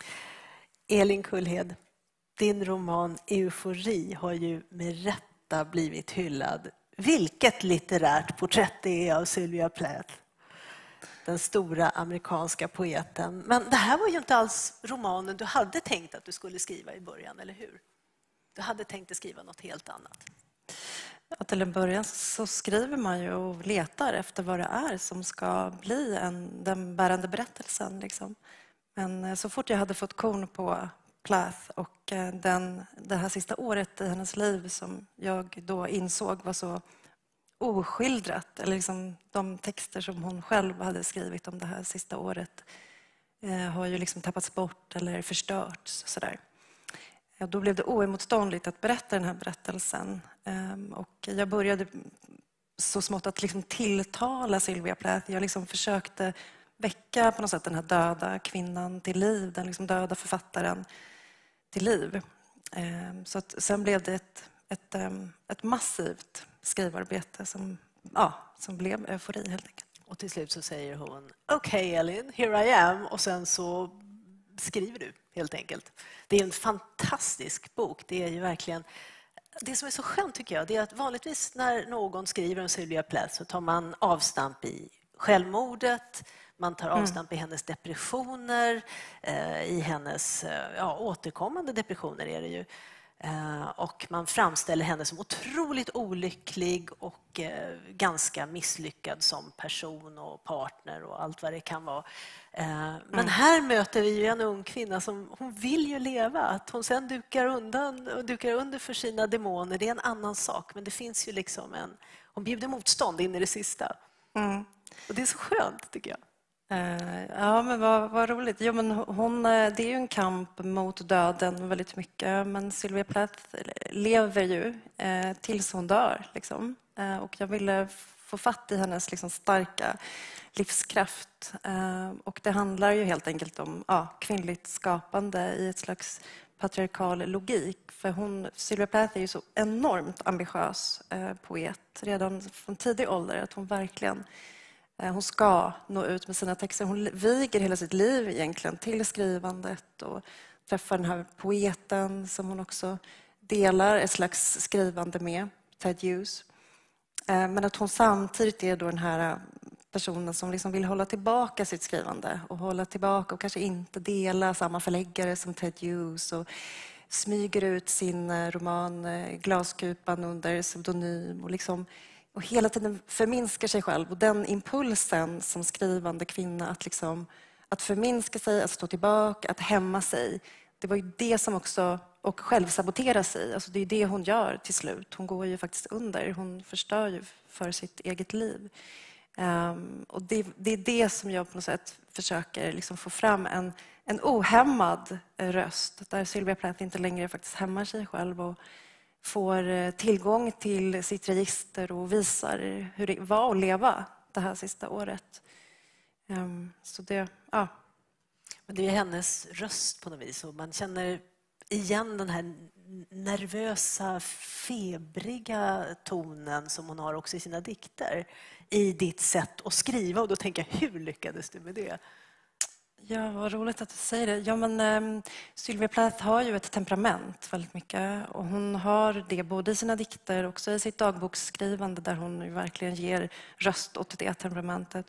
Elin Kullhed, din roman Eufori har ju med rätta blivit hyllad. Vilket litterärt porträtt det är av Sylvia Plath, den stora amerikanska poeten. Men det här var ju inte alls romanen du hade tänkt att du skulle skriva i början, eller hur? Du hade tänkt att skriva något helt annat. Ja, till en början så skriver man ju och letar efter vad det är som ska bli en, den bärande berättelsen. Liksom. Men så fort jag hade fått korn på Plath och den, det här sista året i hennes liv som jag då insåg var så oskildrat, eller liksom de texter som hon själv hade skrivit om det här sista året eh, har ju liksom tappats bort eller förstörts. Sådär. Ja, då blev det oemotståndligt att berätta den här berättelsen. Eh, och jag började så smått att liksom tilltala Sylvia Plath. Jag liksom försökte väcka på något sätt den här döda kvinnan till liv, den liksom döda författaren till liv. Eh, så att sen blev det ett, ett, ett massivt skrivarbete som, ja, som blev eufori helt enkelt. Och till slut så säger hon okej okay, Elin, here I am, och sen så skriver du helt enkelt. Det är en fantastisk bok. Det är ju verkligen, det som är så skönt tycker jag, det är att vanligtvis när någon skriver om Sylvia Plath så tar man avstamp i självmordet, man tar avstamp mm. i hennes depressioner, i hennes ja, återkommande depressioner är det ju. Och man framställer henne som otroligt olycklig och ganska misslyckad som person och partner och allt vad det kan vara. Men mm. här möter vi ju en ung kvinna som hon vill ju leva. Att hon sen dukar undan och dukar under för sina demoner, det är en annan sak. Men det finns ju liksom en... Hon bjuder motstånd in i det sista. Mm. Och det är så skönt tycker jag. Ja, men vad, vad roligt. Jo, men hon, det är ju en kamp mot döden väldigt mycket. Men Sylvia Plath lever ju eh, tills hon dör. Liksom. Eh, och jag ville få fatt i hennes liksom, starka livskraft. Eh, och det handlar ju helt enkelt om ja, kvinnligt skapande i ett slags patriarkal logik. För hon, Sylvia Plath är ju så enormt ambitiös eh, poet redan från tidig ålder. Att hon verkligen... Hon ska nå ut med sina texter. Hon viger hela sitt liv egentligen till skrivandet och träffar den här poeten som hon också delar ett slags skrivande med, Ted Hughes. Men att hon samtidigt är då den här personen som liksom vill hålla tillbaka sitt skrivande och hålla tillbaka och kanske inte dela samma förläggare som Ted Hughes och smyger ut sin roman Glaskupan under pseudonym och liksom och hela tiden förminskar sig själv. Och den impulsen som skrivande kvinna att, liksom, att förminska sig, att stå tillbaka, att hämma sig. Det var ju det som också, och självsabotera sig. Alltså det är det hon gör till slut. Hon går ju faktiskt under. Hon förstör ju för sitt eget liv. Um, och det, det är det som jag på något sätt försöker liksom få fram en, en ohämmad röst. Där Sylvia Plath inte längre faktiskt hämmar sig själv och får tillgång till sitt register och visar hur det var att leva det här sista året. Um, så det, ja. Men det är hennes röst på något vis och man känner igen den här nervösa, febriga tonen som hon har också i sina dikter i ditt sätt att skriva och då tänker jag, hur lyckades du med det? Ja, vad roligt att du säger det. Ja, men, um, Sylvia Plath har ju ett temperament väldigt mycket och hon har det både i sina dikter och också i sitt dagboksskrivande där hon verkligen ger röst åt det temperamentet.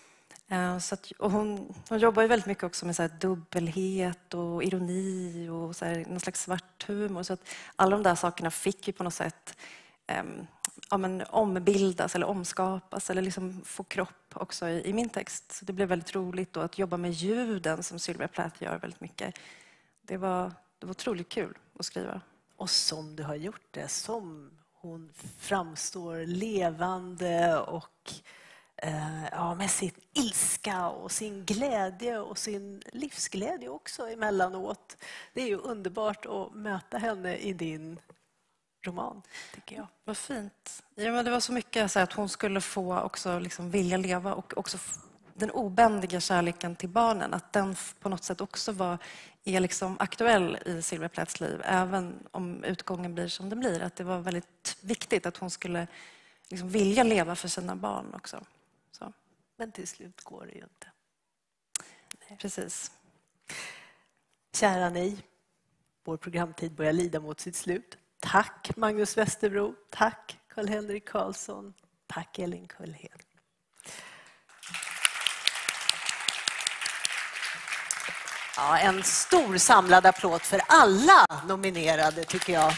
Uh, så att, och hon, hon jobbar ju väldigt mycket också med så här dubbelhet och ironi och så här, någon slags svart humor. Så att alla de där sakerna fick ju på något sätt um, ja, men ombildas eller omskapas eller liksom få kropp också i, i min text. Så det blev väldigt roligt då att jobba med ljuden som Sylvia Plath gör väldigt mycket. Det var, det var otroligt kul att skriva. Och som du har gjort det, som hon framstår levande och eh, ja, med sin ilska och sin glädje och sin livsglädje också emellanåt. Det är ju underbart att möta henne i din roman, tycker jag. Vad fint. Ja, men det var så mycket så att hon skulle få också liksom vilja leva och också den obändiga kärleken till barnen, att den på något sätt också var, är liksom aktuell i Sylvia Plaths liv, även om utgången blir som den blir. Att det var väldigt viktigt att hon skulle liksom vilja leva för sina barn också. Så. Men till slut går det ju inte. Nej. Precis. Kära ni, vår programtid börjar lida mot sitt slut. Tack Magnus Westerbro, tack Karl-Henrik Karlsson, tack Elin Kullhed. Ja, en stor samlad applåd för alla nominerade tycker jag.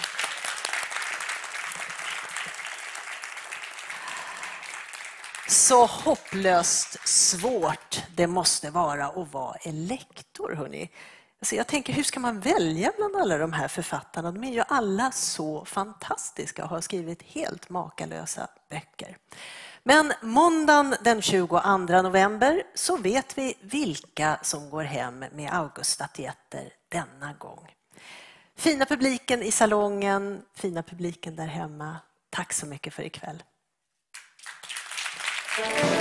Så hopplöst svårt det måste vara att vara elektor, hörni. Alltså jag tänker, hur ska man välja bland alla de här författarna? De är ju alla så fantastiska och har skrivit helt makalösa böcker. Men måndagen den tjugoandra november så vet vi vilka som går hem med Auguststatyetter denna gång. Fina publiken i salongen, fina publiken där hemma. Tack så mycket för ikväll.